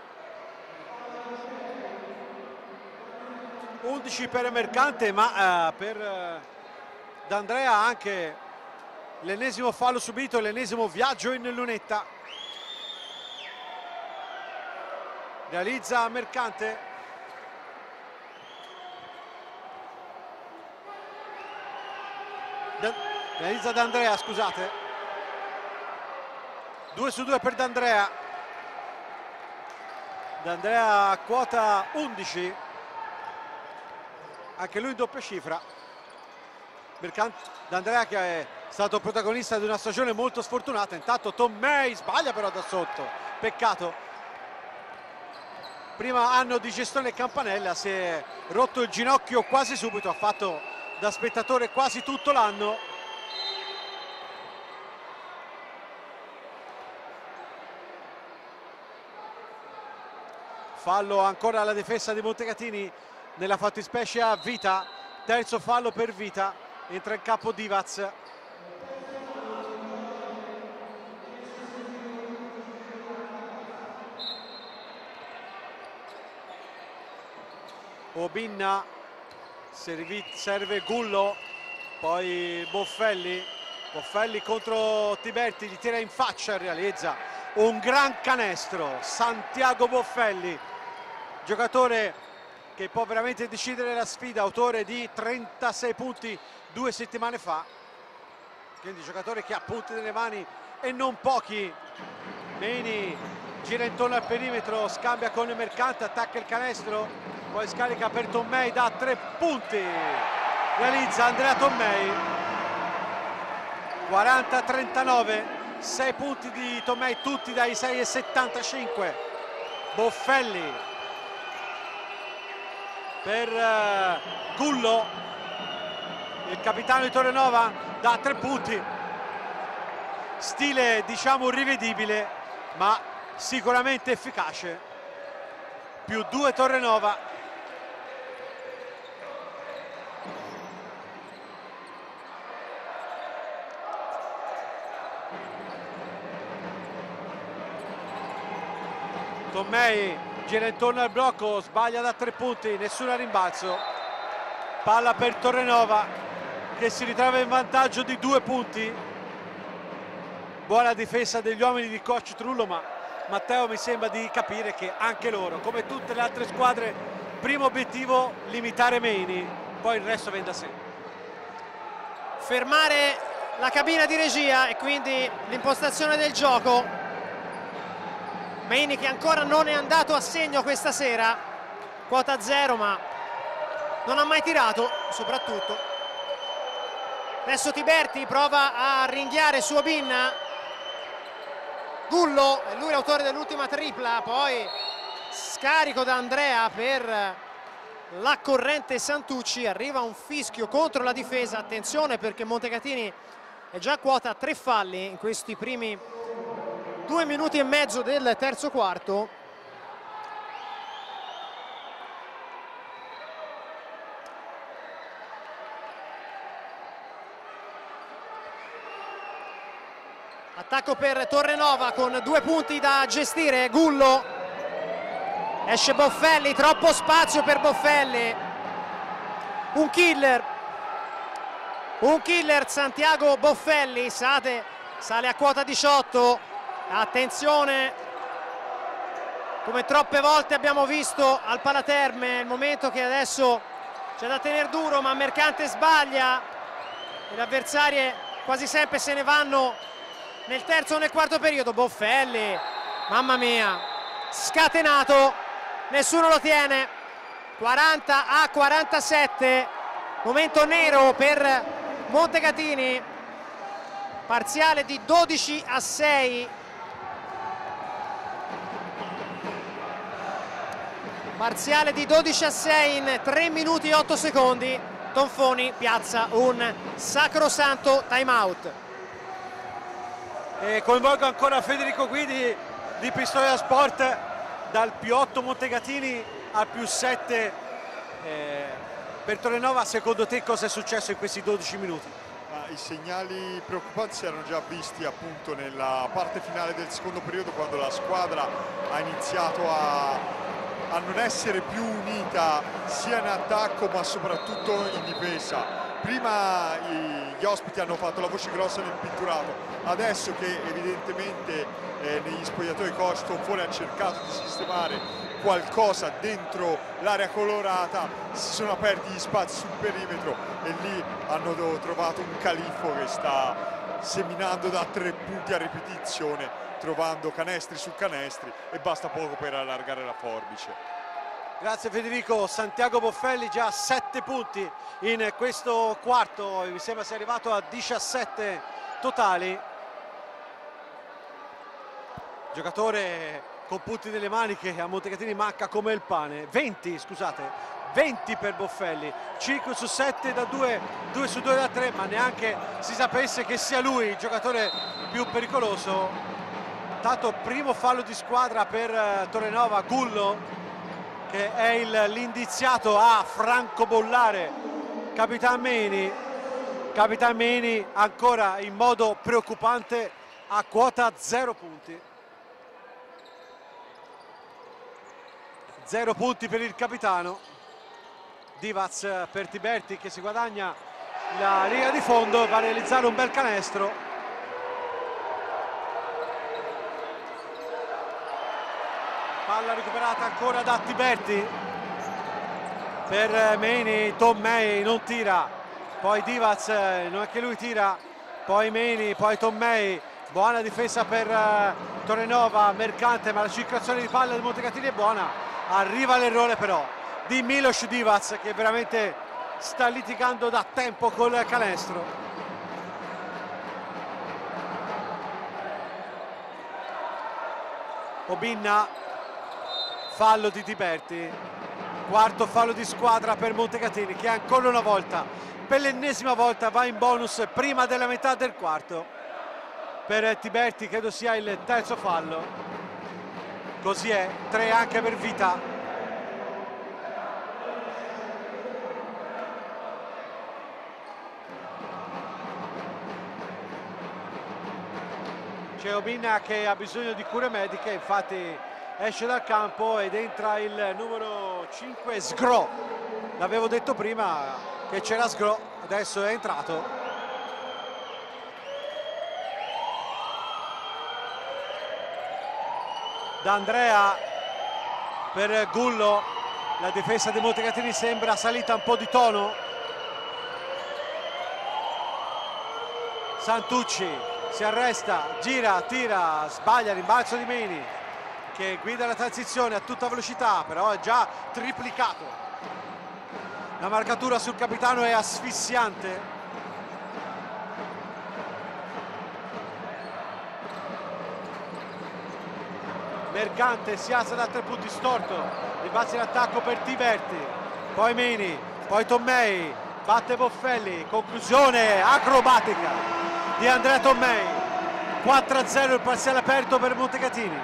undici per Mercante, ma uh, per uh, D'Andrea anche l'ennesimo fallo subito, l'ennesimo viaggio in lunetta. Realizza Mercante. Da, realizza D'Andrea, scusate. due su due per D'Andrea. D'Andrea quota undici. Anche lui in doppia cifra. D'Andrea che è stato protagonista di una stagione molto sfortunata. Intanto Tommei sbaglia però da sotto. Peccato. Prima anno di gestione Campanella, si è rotto il ginocchio quasi subito, ha fatto da spettatore quasi tutto l'anno. Fallo ancora alla difesa di Montecatini, nella fattispecie a Vita, terzo fallo per Vita, entra in campo Divac. Obinna, serve Gullo, poi Boffelli, Boffelli contro Tiberti, gli tira in faccia e realizza un gran canestro. Santiago Boffelli, giocatore che può veramente decidere la sfida, autore di trentasei punti due settimane fa, quindi giocatore che ha punti nelle mani e non pochi. Meini gira intorno al perimetro, scambia con il Mercante, attacca il canestro, poi scarica per Tommei da tre punti, realizza Andrea Tommei. Quaranta a trentanove, sei punti di Tommei, tutti dai sei e settantacinque. Boffelli per uh, Gullo, il capitano di Torrenova, da tre punti. Stile diciamo rivedibile, ma sicuramente efficace. Più due Torrenova. Tommei gira intorno al blocco, sbaglia da tre punti, nessun rimbalzo. Palla per Torrenova che si ritrova in vantaggio di due punti. Buona difesa degli uomini di coach Trullo, ma Matteo mi sembra di capire che anche loro, come tutte le altre squadre, primo obiettivo limitare Meini, poi il resto viene da sé. Fermare la cabina di regia e quindi l'impostazione del gioco. Meini che ancora non è andato a segno questa sera, quota zero, ma non ha mai tirato soprattutto. Adesso Tiberti prova a ringhiare su Obinna. Gullo, è lui l'autore dell'ultima tripla, poi scarico da Andrea per la corrente Santucci, arriva un fischio contro la difesa, attenzione perché Montecatini è già quota tre falli in questi primi due minuti e mezzo del terzo quarto. Attacco per Torrenova con due punti da gestire. Gullo, esce Boffelli, troppo spazio per Boffelli. Un killer, un killer Santiago Boffelli, Sate sale a quota diciotto. Attenzione, come troppe volte abbiamo visto al Palaterme, è il momento che adesso c'è da tenere duro, ma Mercante sbaglia e le avversarie quasi sempre se ne vanno nel terzo o nel quarto periodo. Boffelli, mamma mia, scatenato, nessuno lo tiene. Quaranta a quarantasette, momento nero per Montecatini, parziale di dodici a sei Parziale di dodici a sei in tre minuti e otto secondi. Tonfoni piazza un sacrosanto time out. E coinvolgo ancora Federico Guidi di Pistoia Sport, dal più otto Montegatini al più sette eh, per Torrenova. Secondo te cosa è successo in questi dodici minuti? Ma i segnali preoccupanti si erano già visti appunto nella parte finale del secondo periodo, quando la squadra ha iniziato a a non essere più unita sia in attacco ma soprattutto in difesa. Prima gli ospiti hanno fatto la voce grossa nel pitturato, adesso che evidentemente eh, negli spogliatoi coach Tonfoni ha cercato di sistemare qualcosa dentro l'area colorata, si sono aperti gli spazi sul perimetro e lì hanno trovato un califfo che sta seminando da tre punti a ripetizione, trovando canestri su canestri, e basta poco per allargare la forbice. Grazie Federico. Santiago Boffelli già sette punti in questo quarto, mi sembra sia arrivato a diciassette totali. Giocatore con punti nelle mani che a Montegatini manca come il pane. venti, scusate, venti per Boffelli, cinque su sette da due, due su due da tre, ma neanche si sapesse che sia lui il giocatore più pericoloso. Tanto primo fallo di squadra per uh, Torrenova, Gullo, che è l'indiziato a francobollare Capitan Meni. Capitan Meni ancora in modo preoccupante a quota zero punti. Zero punti per il capitano. Divac per Tiberti che si guadagna la riga di fondo, va a realizzare un bel canestro. Palla recuperata ancora da Tiberti per Meni. Tommei non tira, poi Divac, non è che lui tira, poi Meni, poi Tommei. Buona difesa per uh, Torrenova, Mercante, ma la circolazione di palla del Montegatini è buona. Arriva l'errore però di Milos Divac, che veramente sta litigando da tempo col canestro. Obinna, fallo di Tiberti, quarto fallo di squadra per Montegatini, che ancora una volta, per l'ennesima volta, va in bonus prima della metà del quarto. Per Tiberti credo sia il terzo fallo, così è, tre anche per Vita. C'è Obinna che ha bisogno di cure mediche, infatti esce dal campo ed entra il numero cinque Sgro. L'avevo detto prima che c'era Sgro, adesso è entrato. D'Andrea per Gullo, la difesa di Montegatini sembra salita un po' di tono. Santucci si arresta, gira, tira, sbaglia, rimbalzo di Meni che guida la transizione a tutta velocità, però è già triplicato. La marcatura sul capitano è asfissiante. Mercante si alza da tre punti storto, rimbalza in attacco per Tiberti, poi Meni, poi Tommei, batte Boffelli, conclusione acrobatica di Andrea Tommei. Quattro a zero il parziale aperto per Montegatini.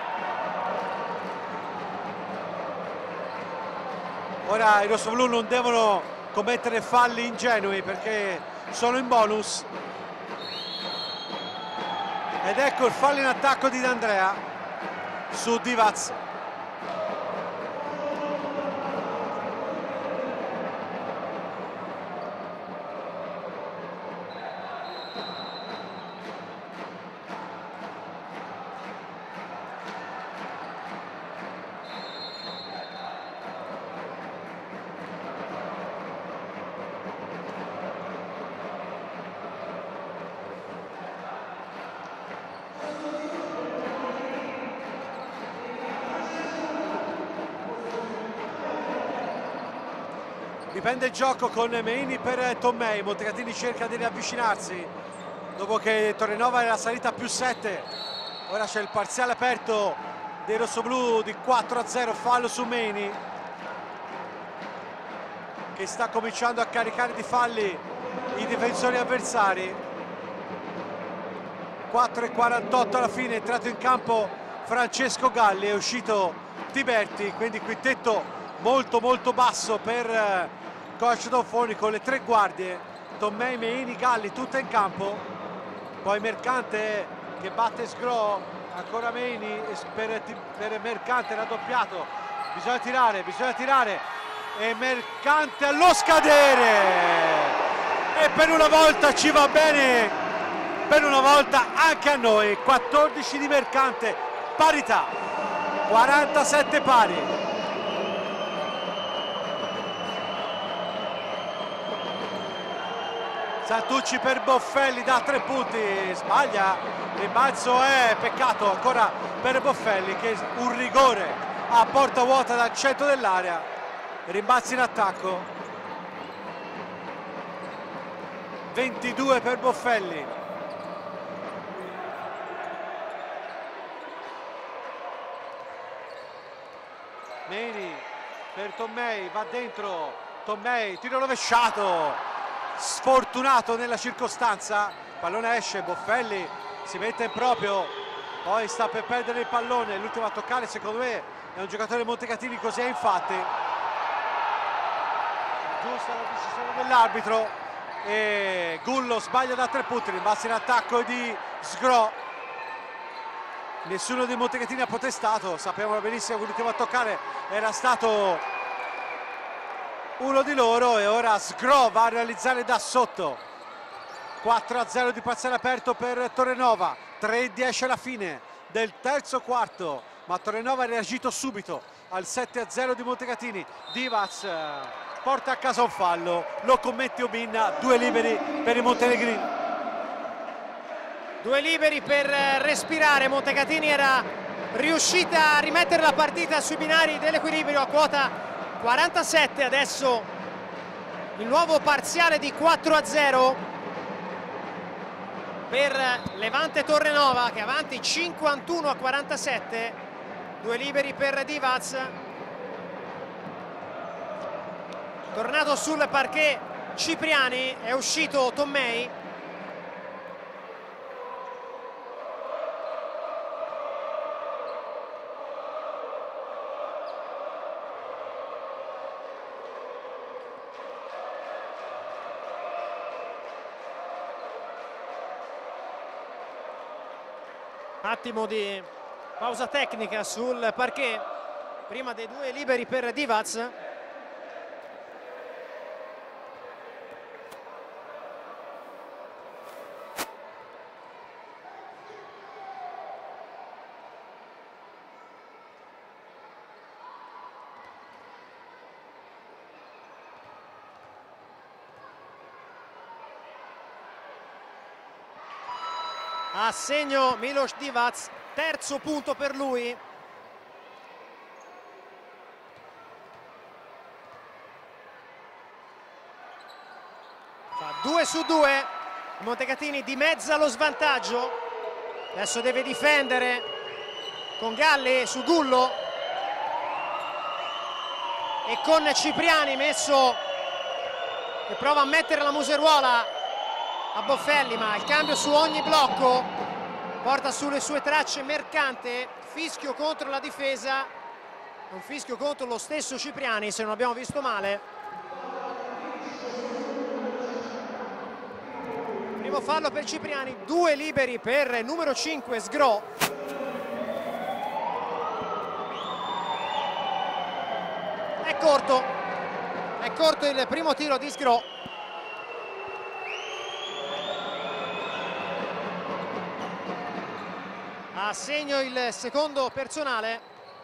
Ora i rossoblu non devono commettere falli ingenui perché sono in bonus, ed ecco il fallo in attacco di D'Andrea su Divac. Dipende il gioco con Meni per Tommei. Montegatini cerca di riavvicinarsi dopo che Torrenova era salita a più sette. Ora c'è il parziale aperto dei rossoblù di quattro a zero, fallo su Meni, che sta cominciando a caricare di falli i difensori avversari. quattro e quarantotto alla fine, è entrato in campo Francesco Galli, è uscito Tiberti, quindi quintetto molto molto basso per coach Donfoni, con le tre guardie, Tommei, Meini, Galli, tutta in campo. Poi Mercante che batte Sgro, ancora Meini per, per Mercante, raddoppiato, bisogna tirare, bisogna tirare, e Mercante allo scadere, e per una volta ci va bene, per una volta anche a noi. Quattordici di Mercante, parità, quarantasette pari. Santucci per Boffelli da tre punti, sbaglia, rimbalzo è peccato ancora per Boffelli, che un rigore a porta vuota dal centro dell'area, rimbalzi in attacco, ventidue per Boffelli. Meni per Tommei, va dentro Tommei, tiro rovesciato, sfortunato nella circostanza, pallone esce, Boffelli si mette in proprio, poi sta per perdere il pallone, l'ultimo a toccare secondo me è un giocatore Montecatini, così è infatti. Giusta la decisione dell'arbitro, e Gullo sbaglia da tre punti, rimbalzo in attacco di Sgro. Nessuno dei Montecatini ha protestato, sappiamo benissimo che l'ultimo a toccare era stato uno di loro, e ora Sgro va a realizzare da sotto. Quattro a zero di parziale aperto per Torrenova, tre e dieci alla fine del terzo quarto, ma Torrenova ha reagito subito al sette a zero di Montecatini. Divac porta a casa un fallo, lo commette Obin, due liberi per i montenegrini. Due liberi per respirare, Montecatini era riuscita a rimettere la partita sui binari dell'equilibrio a quota quarantasette, adesso il nuovo parziale di quattro a zero per Levante Torrenova, che è avanti cinquantuno a quarantasette, due liberi per Divac. Tornato sul parquet Cipriani, è uscito Tommei. Attimo di pausa tecnica sul parquet prima dei due liberi per Divac. A segno Miloš Divac, terzo punto per lui. Fa due su due, Montecatini dimezza lo svantaggio, adesso deve difendere con Galli su Gullo e con Cipriani messo, che prova a mettere la museruola a Boffelli, ma il cambio su ogni blocco porta sulle sue tracce Mercante. Fischio contro la difesa, un fischio contro lo stesso Cipriani, se non abbiamo visto male. Primo fallo per Cipriani, due liberi per il numero cinque Sgro. È corto, è corto il primo tiro di Sgro. A segno il secondo personale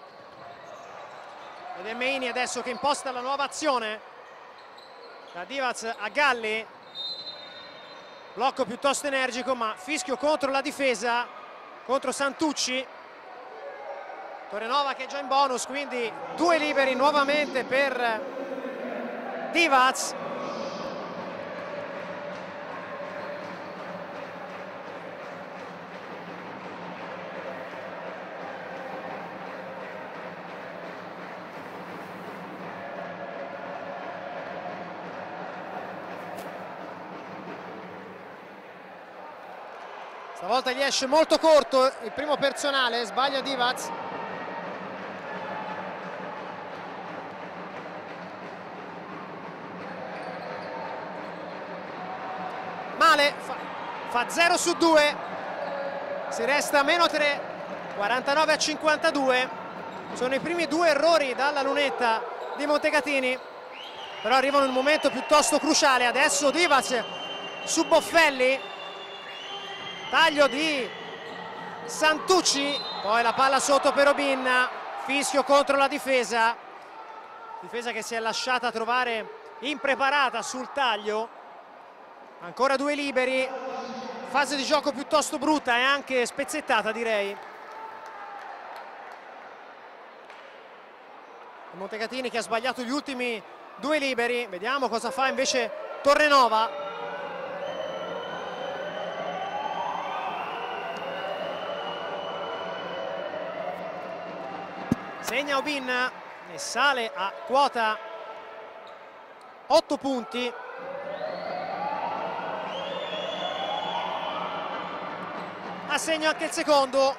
ed è Meini adesso che imposta la nuova azione. Da Divac a Galli, blocco piuttosto energico, ma fischio contro la difesa, contro Santucci. Torrenova che è già in bonus, quindi due liberi nuovamente per Divac. Stavolta gli esce molto corto il primo personale, sbaglia Divac. Male, fa, fa zero su due, si resta a meno tre, quarantanove a cinquantadue. Sono i primi due errori dalla lunetta di Montecatini, però arrivano in un momento piuttosto cruciale. Adesso Divac su Boffelli, taglio di Santucci, poi la palla sotto per Obin, fischio contro la difesa, difesa che si è lasciata trovare impreparata sul taglio. Ancora due liberi, fase di gioco piuttosto brutta e anche spezzettata, direi. Montecatini che ha sbagliato gli ultimi due liberi, vediamo cosa fa invece Torrenova. Segna Obin e sale a quota otto punti. A segno anche il secondo.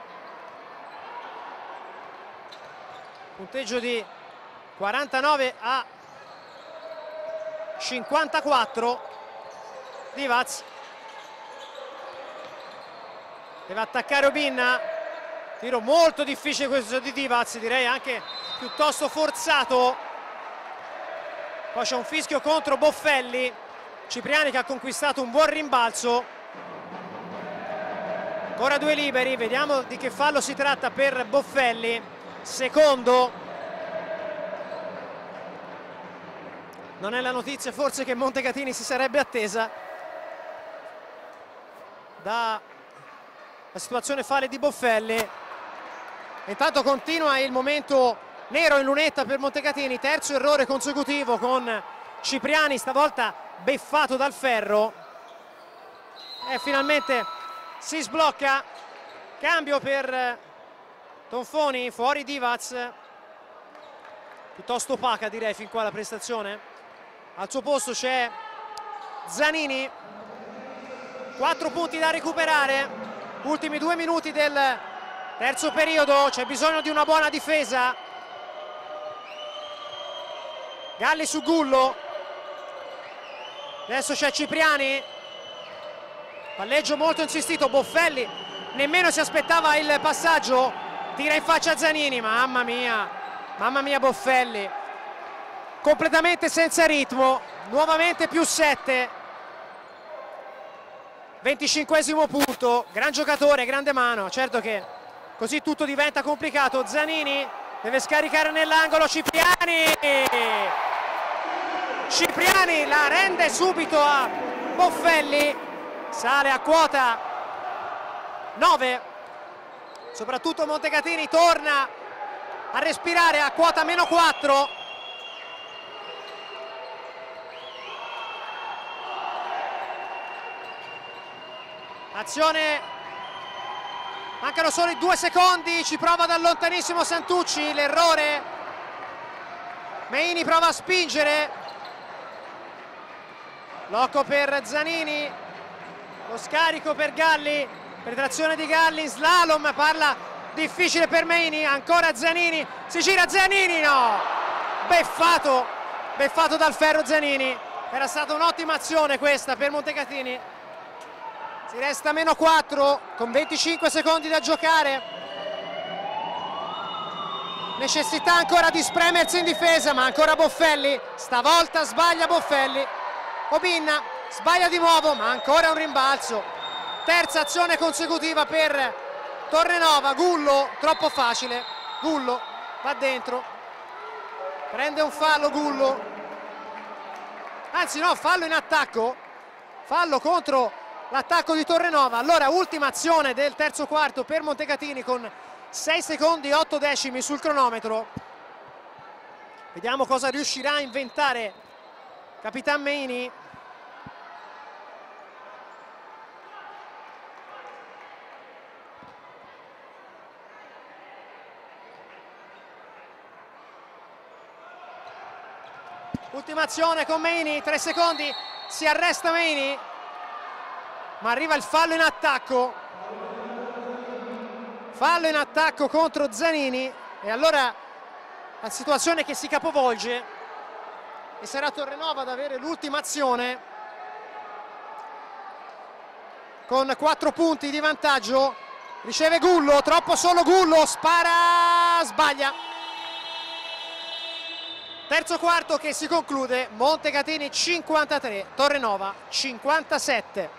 Punteggio di quarantanove a cinquantaquattro. Divac deve attaccare Obin. Tiro molto difficile questo di Divac, direi anche piuttosto forzato. Poi c'è un fischio contro Boffelli. Cipriani che ha conquistato un buon rimbalzo. Ancora due liberi, vediamo di che fallo si tratta per Boffelli. Secondo. Non è la notizia forse che Montecatini si sarebbe attesa dalla situazione falli di Boffelli. Intanto continua il momento nero in lunetta per Montecatini, terzo errore consecutivo con Cipriani, stavolta beffato dal ferro. E finalmente si sblocca. Cambio per Tonfoni, fuori Divac. Piuttosto opaca, direi, fin qua la prestazione. Al suo posto c'è Zanini. Quattro punti da recuperare. Ultimi due minuti del terzo periodo. C'è bisogno di una buona difesa. Galli su Gullo. Adesso c'è Cipriani. Palleggio molto insistito. Boffelli nemmeno si aspettava il passaggio. Tira in faccia a Zanini. Mamma mia. Mamma mia Boffelli. Completamente senza ritmo. Nuovamente più sette. venticinquesimo punto. Gran giocatore, grande mano. Certo che così tutto diventa complicato. Zanini deve scaricare nell'angolo. Cipriani. Cipriani la rende subito a Boffelli. Sale a quota nove. Soprattutto Montecatini torna a respirare a quota meno quattro. Azione, mancano solo i due secondi, ci prova da lontanissimo Santucci, l'errore. Meini prova a spingere. Blocco per Zanini. Lo scarico per Galli, penetrazione di Galli, slalom, parla difficile per Meini, ancora Zanini, si gira Zanini, no! Beffato, beffato dal ferro Zanini, era stata un'ottima azione questa per Montecatini. Si resta a meno quattro con venticinque secondi da giocare. Necessità ancora di spremersi in difesa, ma ancora Boffelli, stavolta sbaglia Boffelli. Obin sbaglia di nuovo, ma ancora un rimbalzo. Terza azione consecutiva per Torrenova. Gullo, troppo facile. Gullo va dentro. Prende un fallo Gullo. Anzi no, fallo in attacco. Fallo contro l'attacco di Torrenova. Allora ultima azione del terzo quarto per Montecatini con sei secondi e otto decimi sul cronometro. Vediamo cosa riuscirà a inventare Capitan Meini. Ultima azione con Meini, tre secondi, si arresta Meini. ma arriva il fallo in attacco, fallo in attacco contro Zanini, e allora la situazione che si capovolge e sarà Torrenova ad avere l'ultima azione con quattro punti di vantaggio. Riceve Gullo, troppo solo Gullo, spara, sbaglia. Terzo quarto che si conclude, Montecatini cinquantatré, Torrenova cinquantasette.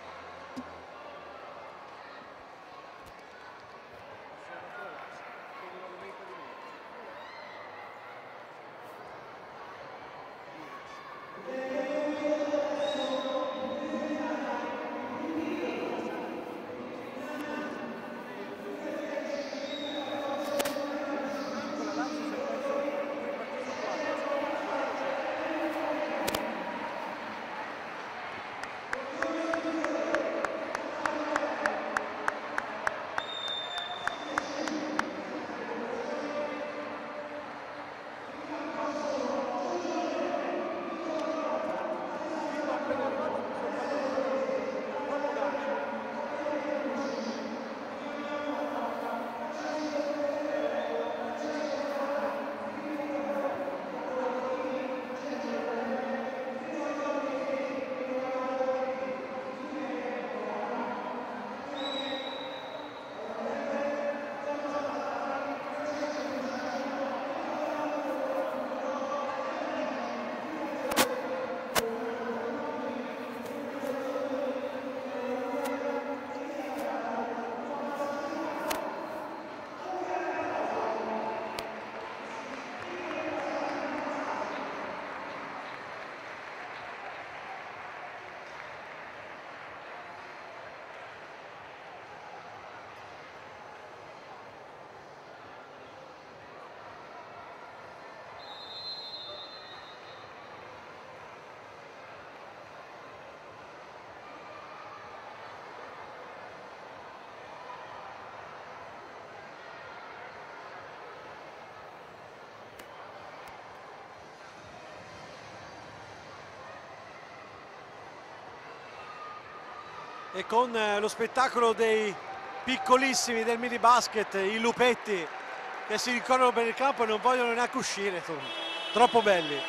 E con lo spettacolo dei piccolissimi del mini basket, i lupetti che si ricorrono per il campo e non vogliono neanche uscire, troppo belli.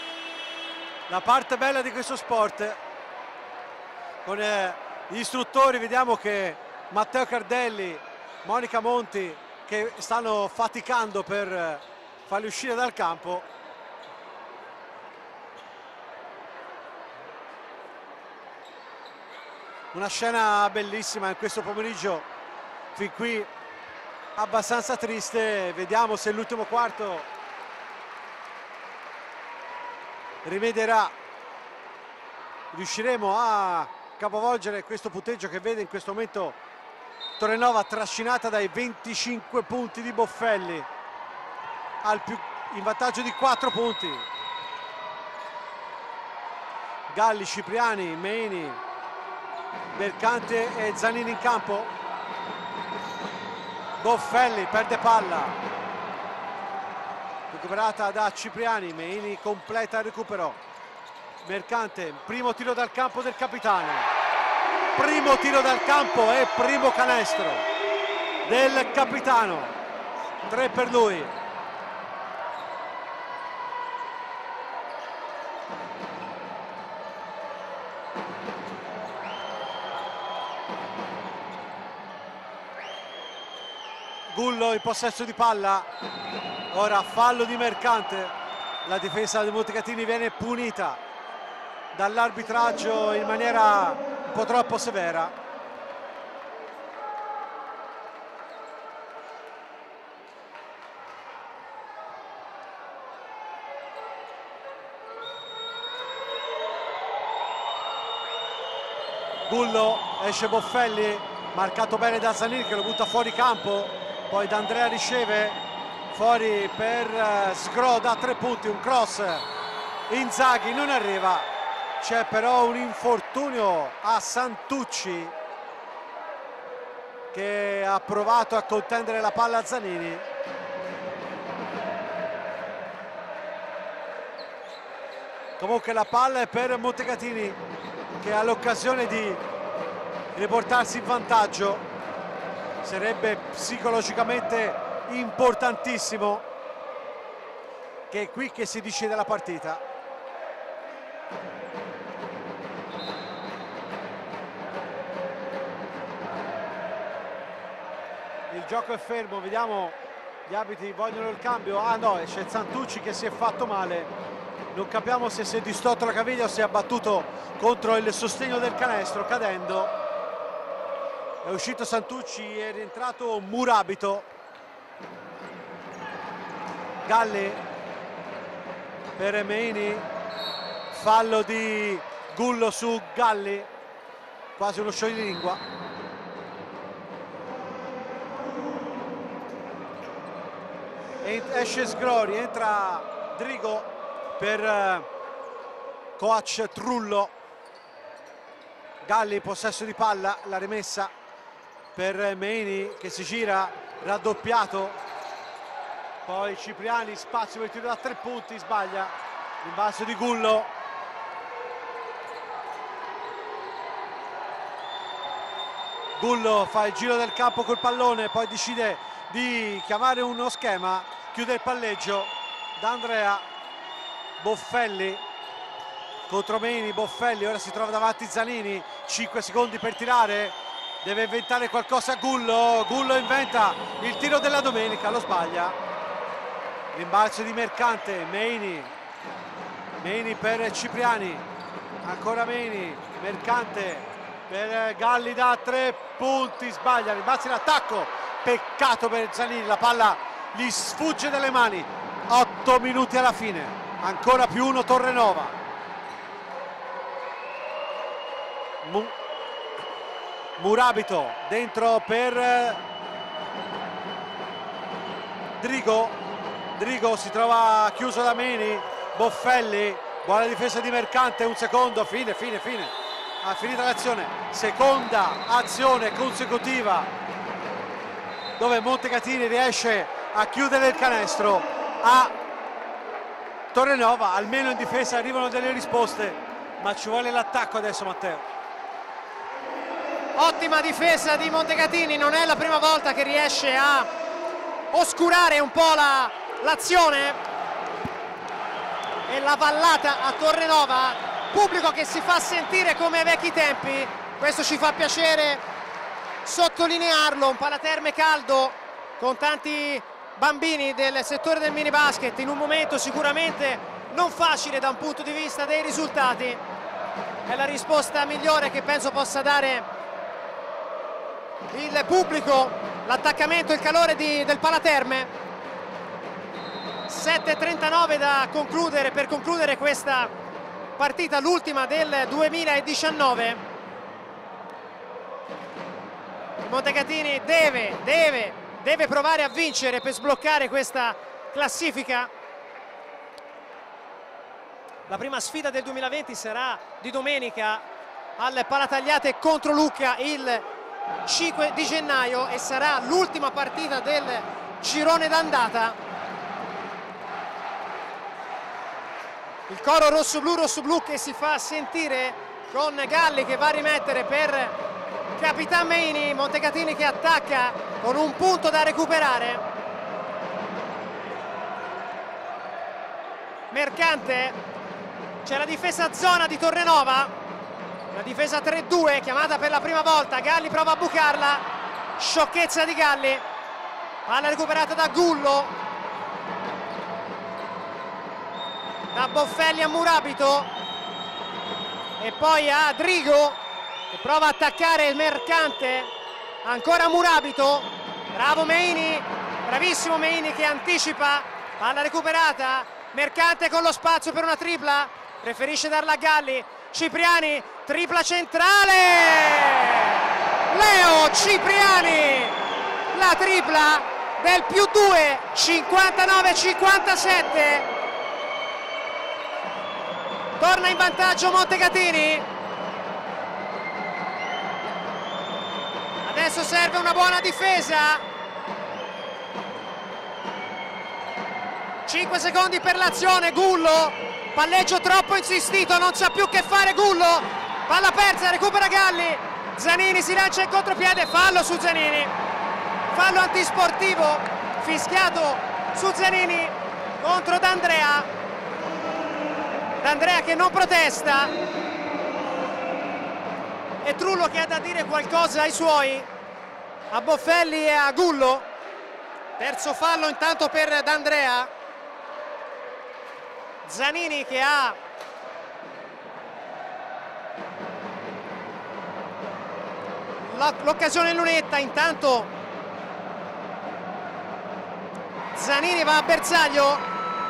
La parte bella di questo sport, con gli istruttori vediamo che Matteo Cardelli, Monica Monti che stanno faticando per farli uscire dal campo. Una scena bellissima in questo pomeriggio, fin qui abbastanza triste. Vediamo se l'ultimo quarto rimedierà, riusciremo a capovolgere questo punteggio che vede in questo momento Torrenova trascinata dai venticinque punti di Boffelli al più, in vantaggio di quattro punti. Galli, Cipriani, Meini, Mercante e Zanini in campo. Boffelli perde palla, recuperata da Cipriani, Meini completa il recupero. Mercante, primo tiro dal campo del capitano, primo tiro dal campo e primo canestro del capitano, tre per lui. Gullo in possesso di palla, ora fallo di Mercante, la difesa dei Montecatini viene punita dall'arbitraggio in maniera un po' troppo severa. Gullo, esce Boffelli, marcato bene da Zanini che lo butta fuori campo. Poi D'Andrea riceve, fuori per uh, Sgro da tre punti, un cross, Inzaghi non arriva, c'è però un infortunio a Santucci che ha provato a contendere la palla a Zanini. Comunque la palla è per Montecatini che ha l'occasione di riportarsi in vantaggio. Sarebbe psicologicamente importantissimo, che è qui che si decide la partita. Il gioco è fermo, vediamo, gli arbitri vogliono il cambio. Ah no, c'è Santucci che si è fatto male, non capiamo se si è distolto la caviglia o si è abbattuto contro il sostegno del canestro cadendo. È uscito Santucci, è rientrato Murabito. Galli per Meini, fallo di Gullo su Galli, quasi uno scioglilingua. Esce Sgrori, entra Drigo per coach Trullo. Galli, possesso di palla, la rimessa per Meini che si gira, raddoppiato. Poi Cipriani, spazio per il tiro da tre punti, sbaglia. Rimbalzo di Gullo. Gullo fa il giro del campo col pallone, poi decide di chiamare uno schema. Chiude il palleggio D'Andrea. Boffelli contro Meini, Boffelli, ora si trova davanti Zanini, cinque secondi per tirare, deve inventare qualcosa Gullo. Gullo inventa il tiro della domenica, lo sbaglia. Rimbalzo di Mercante, Meini, Meini per Cipriani, ancora Meini, Mercante per Galli da tre punti, sbaglia. Rimbalzo in attacco, peccato per Zanini, la palla gli sfugge dalle mani. Otto minuti alla fine, ancora più uno Torrenova. Mu Murabito dentro per Drigo. Drigo si trova chiuso da Meini. Boffelli, buona difesa di Mercante, un secondo, fine, fine, fine. Ha finita l'azione, seconda azione consecutiva dove Montecatini riesce a chiudere il canestro. A Torrenova, almeno in difesa arrivano delle risposte, ma ci vuole l'attacco adesso, Matteo. Ottima difesa di Montecatini, non è la prima volta che riesce a oscurare un po' la, l'azione. E la vallata a Torrenova, pubblico che si fa sentire come ai vecchi tempi, questo ci fa piacere sottolinearlo. Un Palaterme caldo con tanti bambini del settore del mini basket in un momento sicuramente non facile da un punto di vista dei risultati. È la risposta migliore che penso possa dare il pubblico, l'attaccamento, il calore di, del Palaterme. sette e trentanove da concludere per concludere questa partita, l'ultima del duemiladiciannove. Montecatini deve, deve deve provare a vincere per sbloccare questa classifica. La prima sfida del duemilaventi sarà di domenica al Palatagliate contro Lucca il cinque di gennaio e sarà l'ultima partita del girone d'andata. Il coro rosso-blu, rosso-blu che si fa sentire con Galli che va a rimettere per Capitan Meini. Montecatini che attacca con un punto da recuperare. Mercante, c'è la difesa zona di Torrenova, la difesa tre due chiamata per la prima volta. Galli prova a bucarla, sciocchezza di Galli, palla recuperata da Gullo, da Boffelli a Murabito e poi a Drigo che prova a attaccare il Mercante. Ancora Murabito, bravo Meini, bravissimo Meini che anticipa, palla recuperata, Mercante con lo spazio per una tripla, preferisce darla a Galli. Cipriani, tripla centrale, Leo Cipriani, la tripla del più due, cinquantanove cinquantasette, torna in vantaggio Montecatini. Adesso serve una buona difesa. cinque secondi per l'azione. Gullo, palleggio troppo insistito, non sa più che fare Gullo. Palla persa, recupera Galli. Zanini si lancia in contropiede, fallo su Zanini, fallo antisportivo fischiato su Zanini contro D'Andrea. D'Andrea che non protesta e Trullo che ha da dire qualcosa ai suoi, a Boffelli e a Gullo. Terzo fallo intanto per D'Andrea. Zanini che ha l'occasione in lunetta, intanto Zanini va a bersaglio,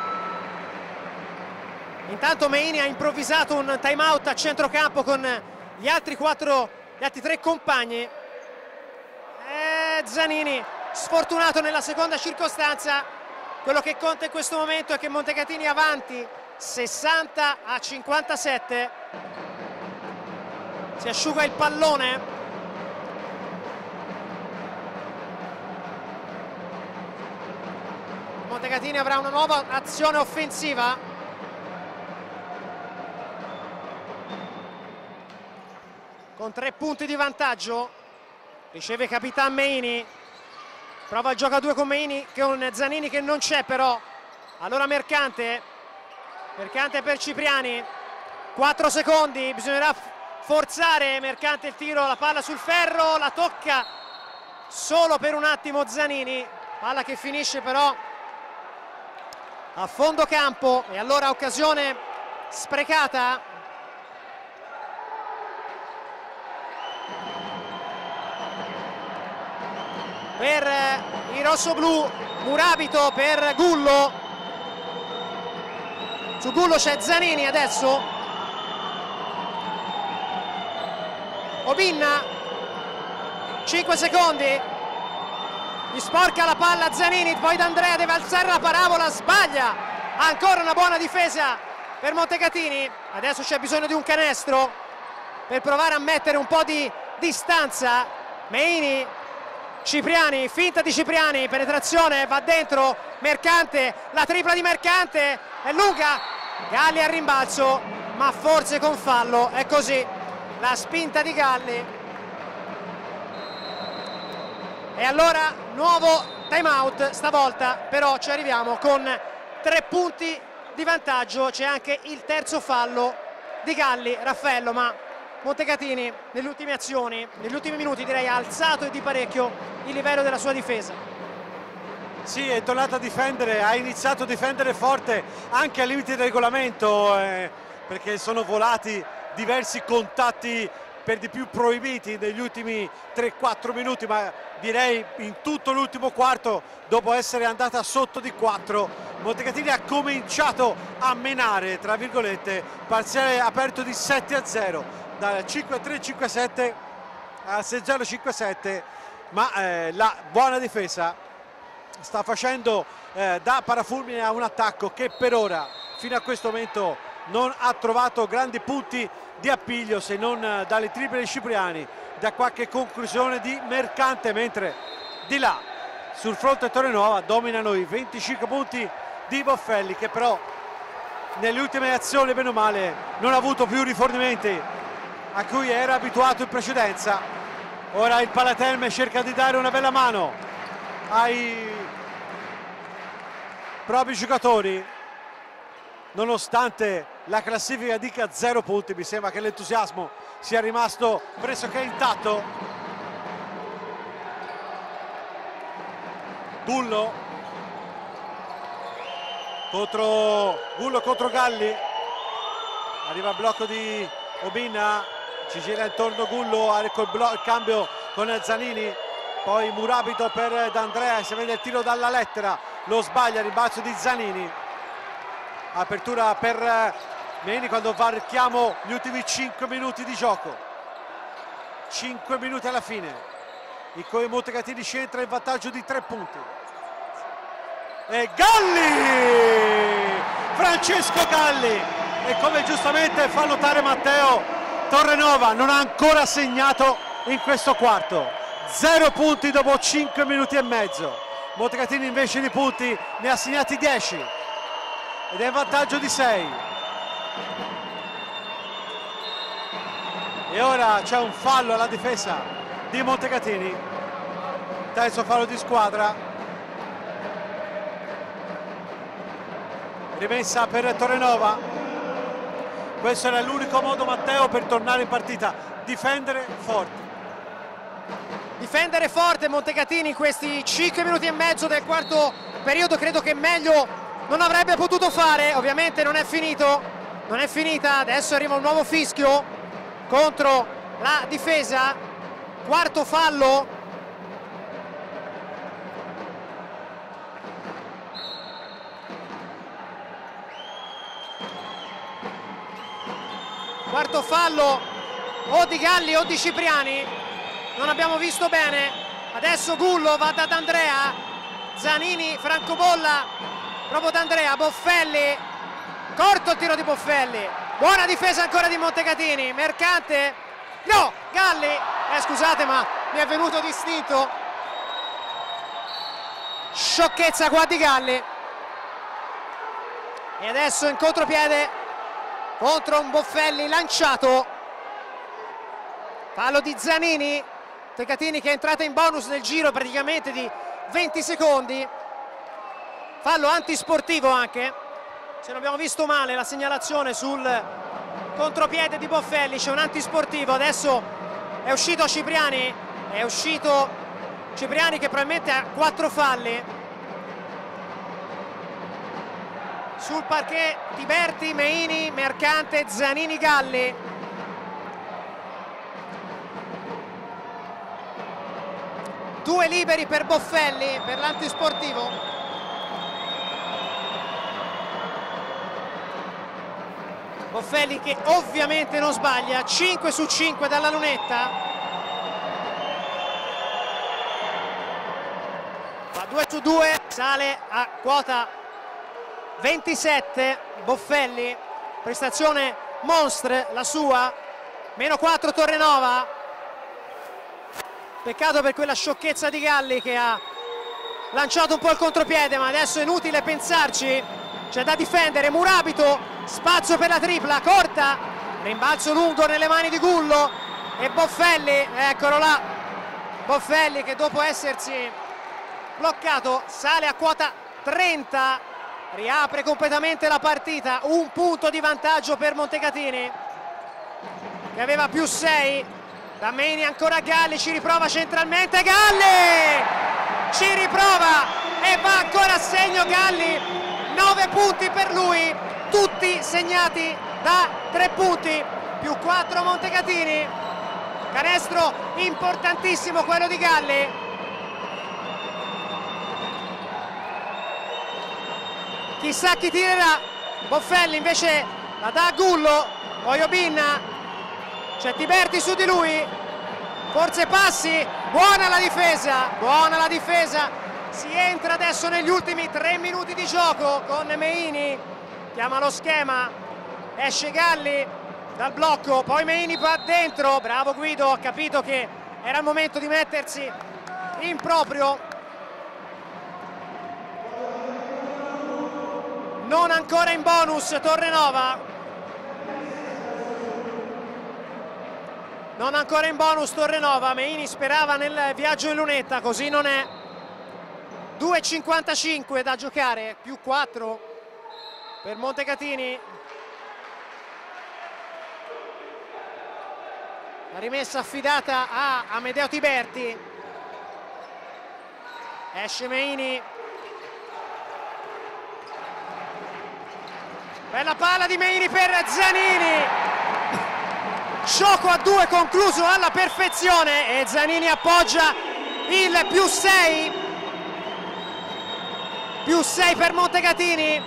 intanto Meini ha improvvisato un time out a centrocampo con gli altri quattro, gli altri tre compagni e Zanini sfortunato nella seconda circostanza. Quello che conta in questo momento è che Montecatini è avanti sessanta a cinquantasette. Si asciuga il pallone. Montecatini avrà una nuova azione offensiva. Con tre punti di vantaggio. Riceve Capitan Meini. Prova il gioco a due con Meini, con Zanini che non c'è però. Allora Mercante. Mercante per Cipriani. quattro secondi, bisognerà forzare Mercante il tiro, la palla sul ferro, la tocca solo per un attimo Zanini. Palla che finisce però a fondo campo e allora occasione sprecata. Per i rossoblù, Murabito per Gullo. Su Gullo c'è Zanini adesso. Obinna, cinque secondi. Gli sporca la palla Zanini, poi D'Andrea deve alzare la parabola, sbaglia. Ancora una buona difesa per Montecatini. Adesso c'è bisogno di un canestro per provare a mettere un po' di distanza. Meini. Cipriani, finta di Cipriani, penetrazione, va dentro, Mercante, la tripla di Mercante, è lunga, Galli al rimbalzo, ma forse con fallo, è così, la spinta di Galli. E allora nuovo time out, stavolta però ci arriviamo con tre punti di vantaggio, c'è anche il terzo fallo di Galli, Raffaello, ma Montecatini nelle ultime azioni, negli ultimi minuti direi ha alzato e di parecchio il livello della sua difesa. Sì, è tornato a difendere, ha iniziato a difendere forte anche al limite del regolamento eh, perché sono volati diversi contatti per di più proibiti negli ultimi tre quattro minuti, ma direi in tutto l'ultimo quarto dopo essere andata sotto di quattro Montecatini ha cominciato a menare, tra virgolette, parziale aperto di sette a zero. Dal cinque a tre cinque a sette al sei a zero cinque a sette, ma eh, la buona difesa sta facendo eh, da parafulmine a un attacco che per ora fino a questo momento non ha trovato grandi punti di appiglio se non eh, dalle triple di Cipriani, da qualche conclusione di Mercante, mentre di là sul fronte Torre Nuova dominano i venticinque punti di Boffelli, che però nelle ultime azioni bene o male non ha avuto più rifornimenti a cui era abituato in precedenza. Ora il Palaterme cerca di dare una bella mano ai propri giocatori, nonostante la classifica dica zero punti. Mi sembra che l'entusiasmo sia rimasto pressoché intatto. Gullo contro Gullo contro Galli, arriva il blocco di Obinna, ci gira intorno Gullo, ecco il, il cambio con Zanini, poi Murabito per D'Andrea, si vede il tiro dalla lettera, lo sbaglia, rimbalzo di Zanini, apertura per Meini quando varchiamo gli ultimi cinque minuti di gioco, cinque minuti alla fine, in cui Montecatini centra in vantaggio di tre punti. E Galli! Francesco Galli! E come giustamente fa notare Matteo, Torrenova non ha ancora segnato in questo quarto, zero punti dopo cinque minuti e mezzo. Montecatini invece di punti ne ha segnati dieci ed è in vantaggio di sei. E E ora c'è un fallo alla difesa di Montecatini, terzo fallo di squadra. Rimessa per Torrenova. Questo era l'unico modo, Matteo, per tornare in partita: difendere forte. Difendere forte Montecatini in questi cinque minuti e mezzo del quarto periodo, credo che meglio non avrebbe potuto fare. Ovviamente non è finito, non è finita, adesso arriva un nuovo fischio contro la difesa, quarto fallo. Quarto fallo o di Galli o di Cipriani, non abbiamo visto bene. Adesso Gullo va da D'Andrea, Zanini, Francobolla, proprio D'Andrea, Boffelli, corto il tiro di Boffelli, buona difesa ancora di Montecatini, Mercante, no, Galli, eh, scusate ma mi è venuto distinto, sciocchezza qua di Galli. E adesso in contropiede contro un Boffelli lanciato, fallo di Zanini, Montecatini che è entrata in bonus nel giro praticamente di venti secondi, fallo antisportivo anche, se non abbiamo visto male la segnalazione sul contropiede di Boffelli, c'è un antisportivo. Adesso è uscito Cipriani, è uscito Cipriani che probabilmente ha quattro falli. Sul parquet Tiberti, Meini, Mercante, Zanini, Galli. Due liberi per Boffelli per l'antisportivo. Boffelli che ovviamente non sbaglia, cinque su cinque dalla lunetta. Fa due su due, sale a quota ventisette. Boffelli, prestazione monstre la sua, meno quattro Torrenova. Peccato per quella sciocchezza di Galli che ha lanciato un po' il contropiede, ma adesso è inutile pensarci, c'è da difendere. Murabito, spazio per la tripla, corta, rimbalzo lungo nelle mani di Gullo e Boffelli, eccolo là, Boffelli che dopo essersi bloccato sale a quota trenta, riapre completamente la partita, un punto di vantaggio per Montecatini che aveva più sei. Da Meini ancora Galli, ci riprova centralmente, Galli ci riprova e va ancora a segno Galli, nove punti per lui, tutti segnati da tre punti, più quattro Montecatini, canestro importantissimo quello di Galli. Chissà chi tirerà, Boffelli invece la dà a Gullo, poi Obinna, c'è Tiberti su di lui, forse passi, buona la difesa, buona la difesa, si entra adesso negli ultimi tre minuti di gioco con Meini, chiama lo schema, esce Galli dal blocco, poi Meini va dentro, bravo Guido, ha capito che era il momento di mettersi in proprio. Non ancora in bonus Torrenova. Non ancora in bonus Torrenova, Meini sperava nel viaggio in lunetta, così non è. due e cinquantacinque da giocare, più quattro per Montecatini. La rimessa affidata a Amedeo Tiberti. Esce Meini. Bella palla di Meini per Zanini. Gioco a due concluso alla perfezione e Zanini appoggia il più sei. Più sei per Montecatini.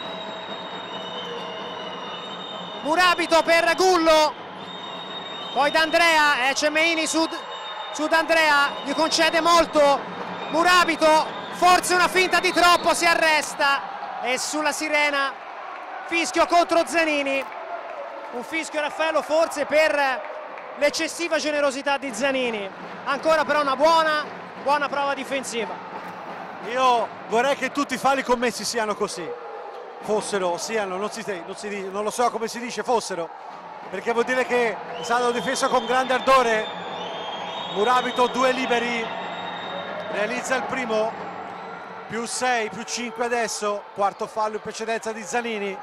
Murabito per Gullo. Poi D'Andrea, eh, c'è Meini su, su D'Andrea, gli concede molto. Murabito, forse una finta di troppo, si arresta. E sulla sirena, fischio contro Zanini. Un fischio, Raffaello, forse per l'eccessiva generosità di Zanini. Ancora però una buona, buona prova difensiva. Io vorrei che tutti i falli commessi siano così, fossero, siano, non, si, non, si, non lo so come si dice, fossero. perché vuol dire che è stato difeso con grande ardore. Murabito due liberi, realizza il primo, più sei, più cinque adesso, quarto fallo in precedenza di Zanini.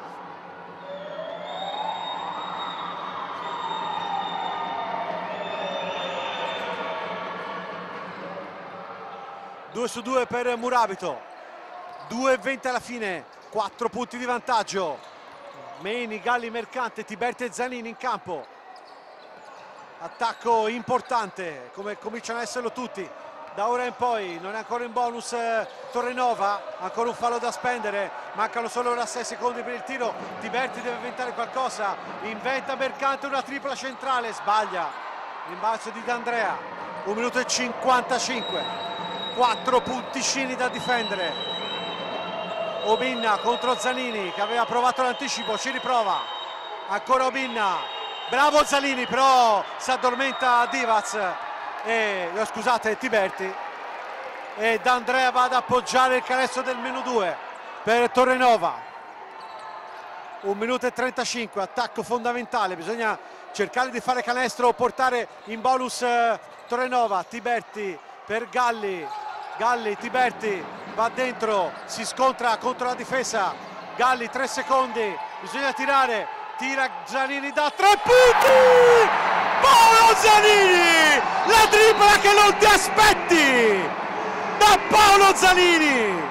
due su due per Murabito, due e venti alla fine, quattro punti di vantaggio. Meni, Galli, Mercante, Tiberti e Zanini in campo. Attacco importante, come cominciano ad esserlo tutti. Da ora in poi non è ancora in bonus eh, Torrenova, ancora un fallo da spendere, mancano solo ora sei secondi per il tiro. Tiberti deve inventare qualcosa, inventa Mercante una tripla centrale, sbaglia. Rimbalzo di D'Andrea, un minuto e cinquantacinque. Quattro punticini da difendere. Obinna contro Zanini che aveva provato l'anticipo, ci riprova. Ancora Obinna, bravo Zanini, però si addormenta Divac e no, scusate Tiberti, e D'Andrea va ad appoggiare il canestro del meno due per Torrenova. Un minuto e trentacinque, attacco fondamentale, bisogna cercare di fare canestro o portare in bonus eh, Torrenova. Tiberti per Galli, Galli, Tiberti va dentro, si scontra contro la difesa. Galli, tre secondi, bisogna tirare, tira Zanini da tre punti. Paolo Zanini, la tripla che non ti aspetti da Paolo Zanini.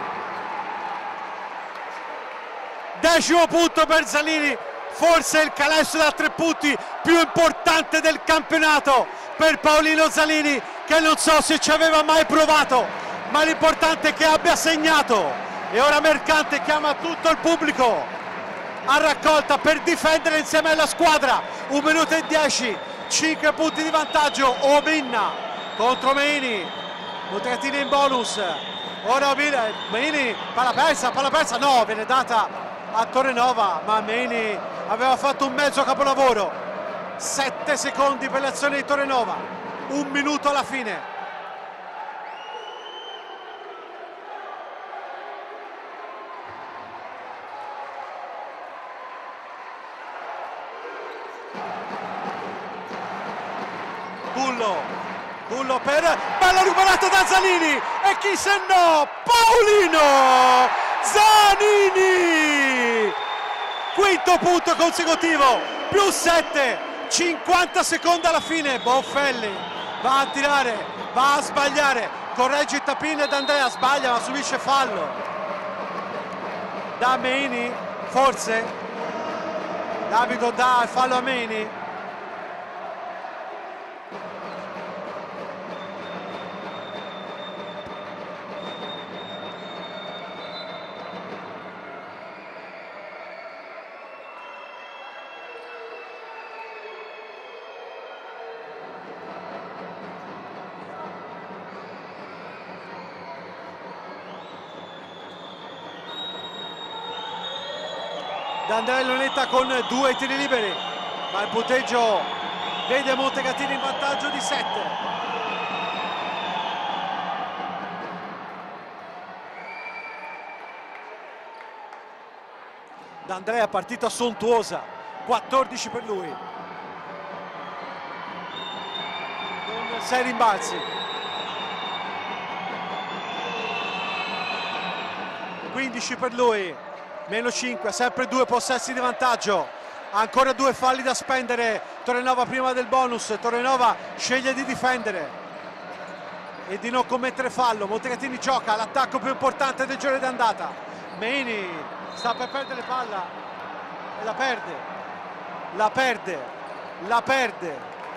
Decimo punto per Zanini, forse il canestro da tre punti più importante del campionato per Paolino Zanini, che non so se ci aveva mai provato, ma l'importante è che abbia segnato. E ora Mercante chiama tutto il pubblico a raccolta per difendere insieme alla squadra. Un minuto e dieci, cinque punti di vantaggio. Obinna contro Meni, Montecatini in bonus. Ora Obinna, Meni, palla persa, palla persa, no, viene data a Torrenova, ma Meni aveva fatto un mezzo capolavoro. Sette secondi per l'azione di Torrenova, un minuto alla fine. Bullo, Bullo per, bella rubarata da Zanini, e chi se no, Paolino Zanini, quinto punto consecutivo, più sette, cinquanta secondi alla fine. Bonfelli va a tirare, va a sbagliare, corregge il tapin ed Andrea sbaglia ma subisce fallo da Meni, forse l'arbitro dà il fallo a Meni. D'Andrea Lunetta con due tiri liberi, ma il punteggio vede Montecatini in vantaggio di sette. D'Andrea partita sontuosa, quattordici per lui, con sei rimbalzi. quindici per lui, meno cinque, sempre due possessi di vantaggio, ancora due falli da spendere. Torrenova prima del bonus, Torrenova sceglie di difendere e di non commettere fallo. Montecatini gioca l'attacco più importante del girone d'andata. Meni sta per perdere palla e la perde, la perde, la perde.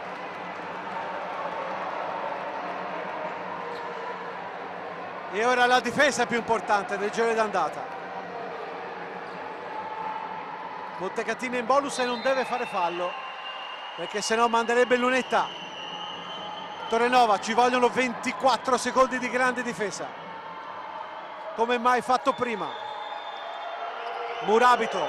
E ora la difesa è più importante del girone d'andata. Montecatini in bonus e non deve fare fallo, perché sennò manderebbe Lunetta. Torrenova, ci vogliono ventiquattro secondi di grande difesa, come mai fatto prima. Murabito,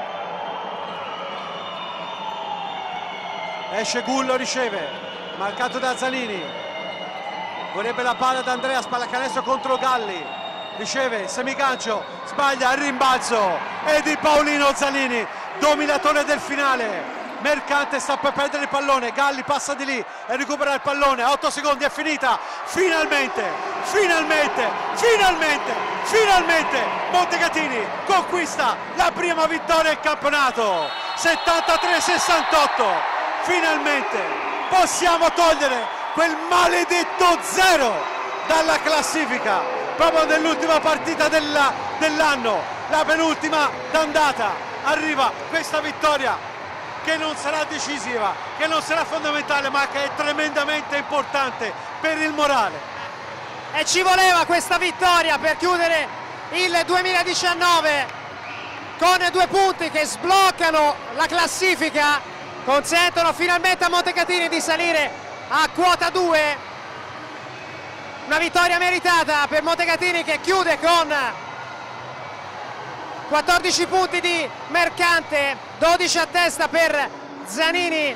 esce Gullo, riceve, marcato da Zanini, vorrebbe la palla da Andrea, spallacanestro contro Galli, riceve, semigancio, sbaglia il rimbalzo e di Paolino Zanini, dominatore del finale. Mercante sta per perdere il pallone, Galli passa di lì e recupera il pallone, a otto secondi è finita, finalmente, finalmente, finalmente, finalmente Montecatini conquista la prima vittoria in campionato, settantatré a sessantotto, finalmente possiamo togliere quel maledetto zero dalla classifica, proprio nell'ultima partita della, dell'anno, la penultima d'andata, arriva questa vittoria che non sarà decisiva, che non sarà fondamentale, ma che è tremendamente importante per il morale. E ci voleva questa vittoria per chiudere il duemiladiciannove con due punti che sbloccano la classifica, consentono finalmente a Montecatini di salire a quota due. Una vittoria meritata per Montecatini che chiude con quattordici punti di Mercante, dodici a testa per Zanini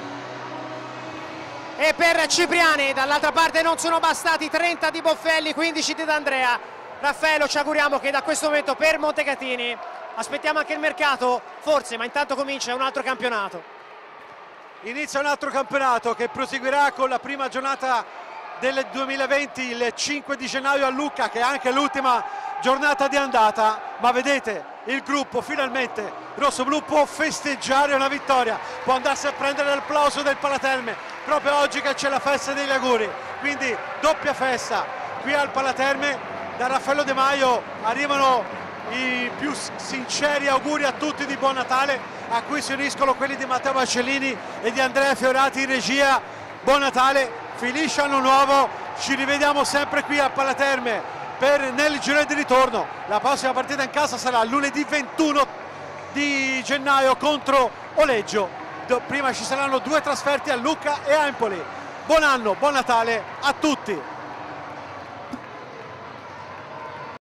e per Cipriani. Dall'altra parte non sono bastati trenta di Boffelli, quindici di D'Andrea. Raffaello, ci auguriamo che da questo momento per Montecatini aspettiamo anche il mercato, forse, ma intanto comincia un altro campionato. Inizia un altro campionato che proseguirà con la prima giornata del duemilaventi, il cinque di gennaio a Lucca, che è anche l'ultima giornata di andata, ma vedete il gruppo finalmente rossoblu può festeggiare una vittoria, può andarsi a prendere l'applauso del Palaterme proprio oggi che c'è la festa degli auguri, quindi doppia festa qui al Palaterme. Da Raffaello De Maio arrivano i più sinceri auguri a tutti di buon Natale, a cui si uniscono quelli di Matteo Marcellini e di Andrea Fiorati in regia. Buon Natale, felice anno nuovo, ci rivediamo sempre qui a Palaterme per nel girone di ritorno. La prossima partita in casa sarà lunedì ventuno di gennaio contro Oleggio. Prima ci saranno due trasferte a Lucca e a Empoli. Buon anno, buon Natale a tutti.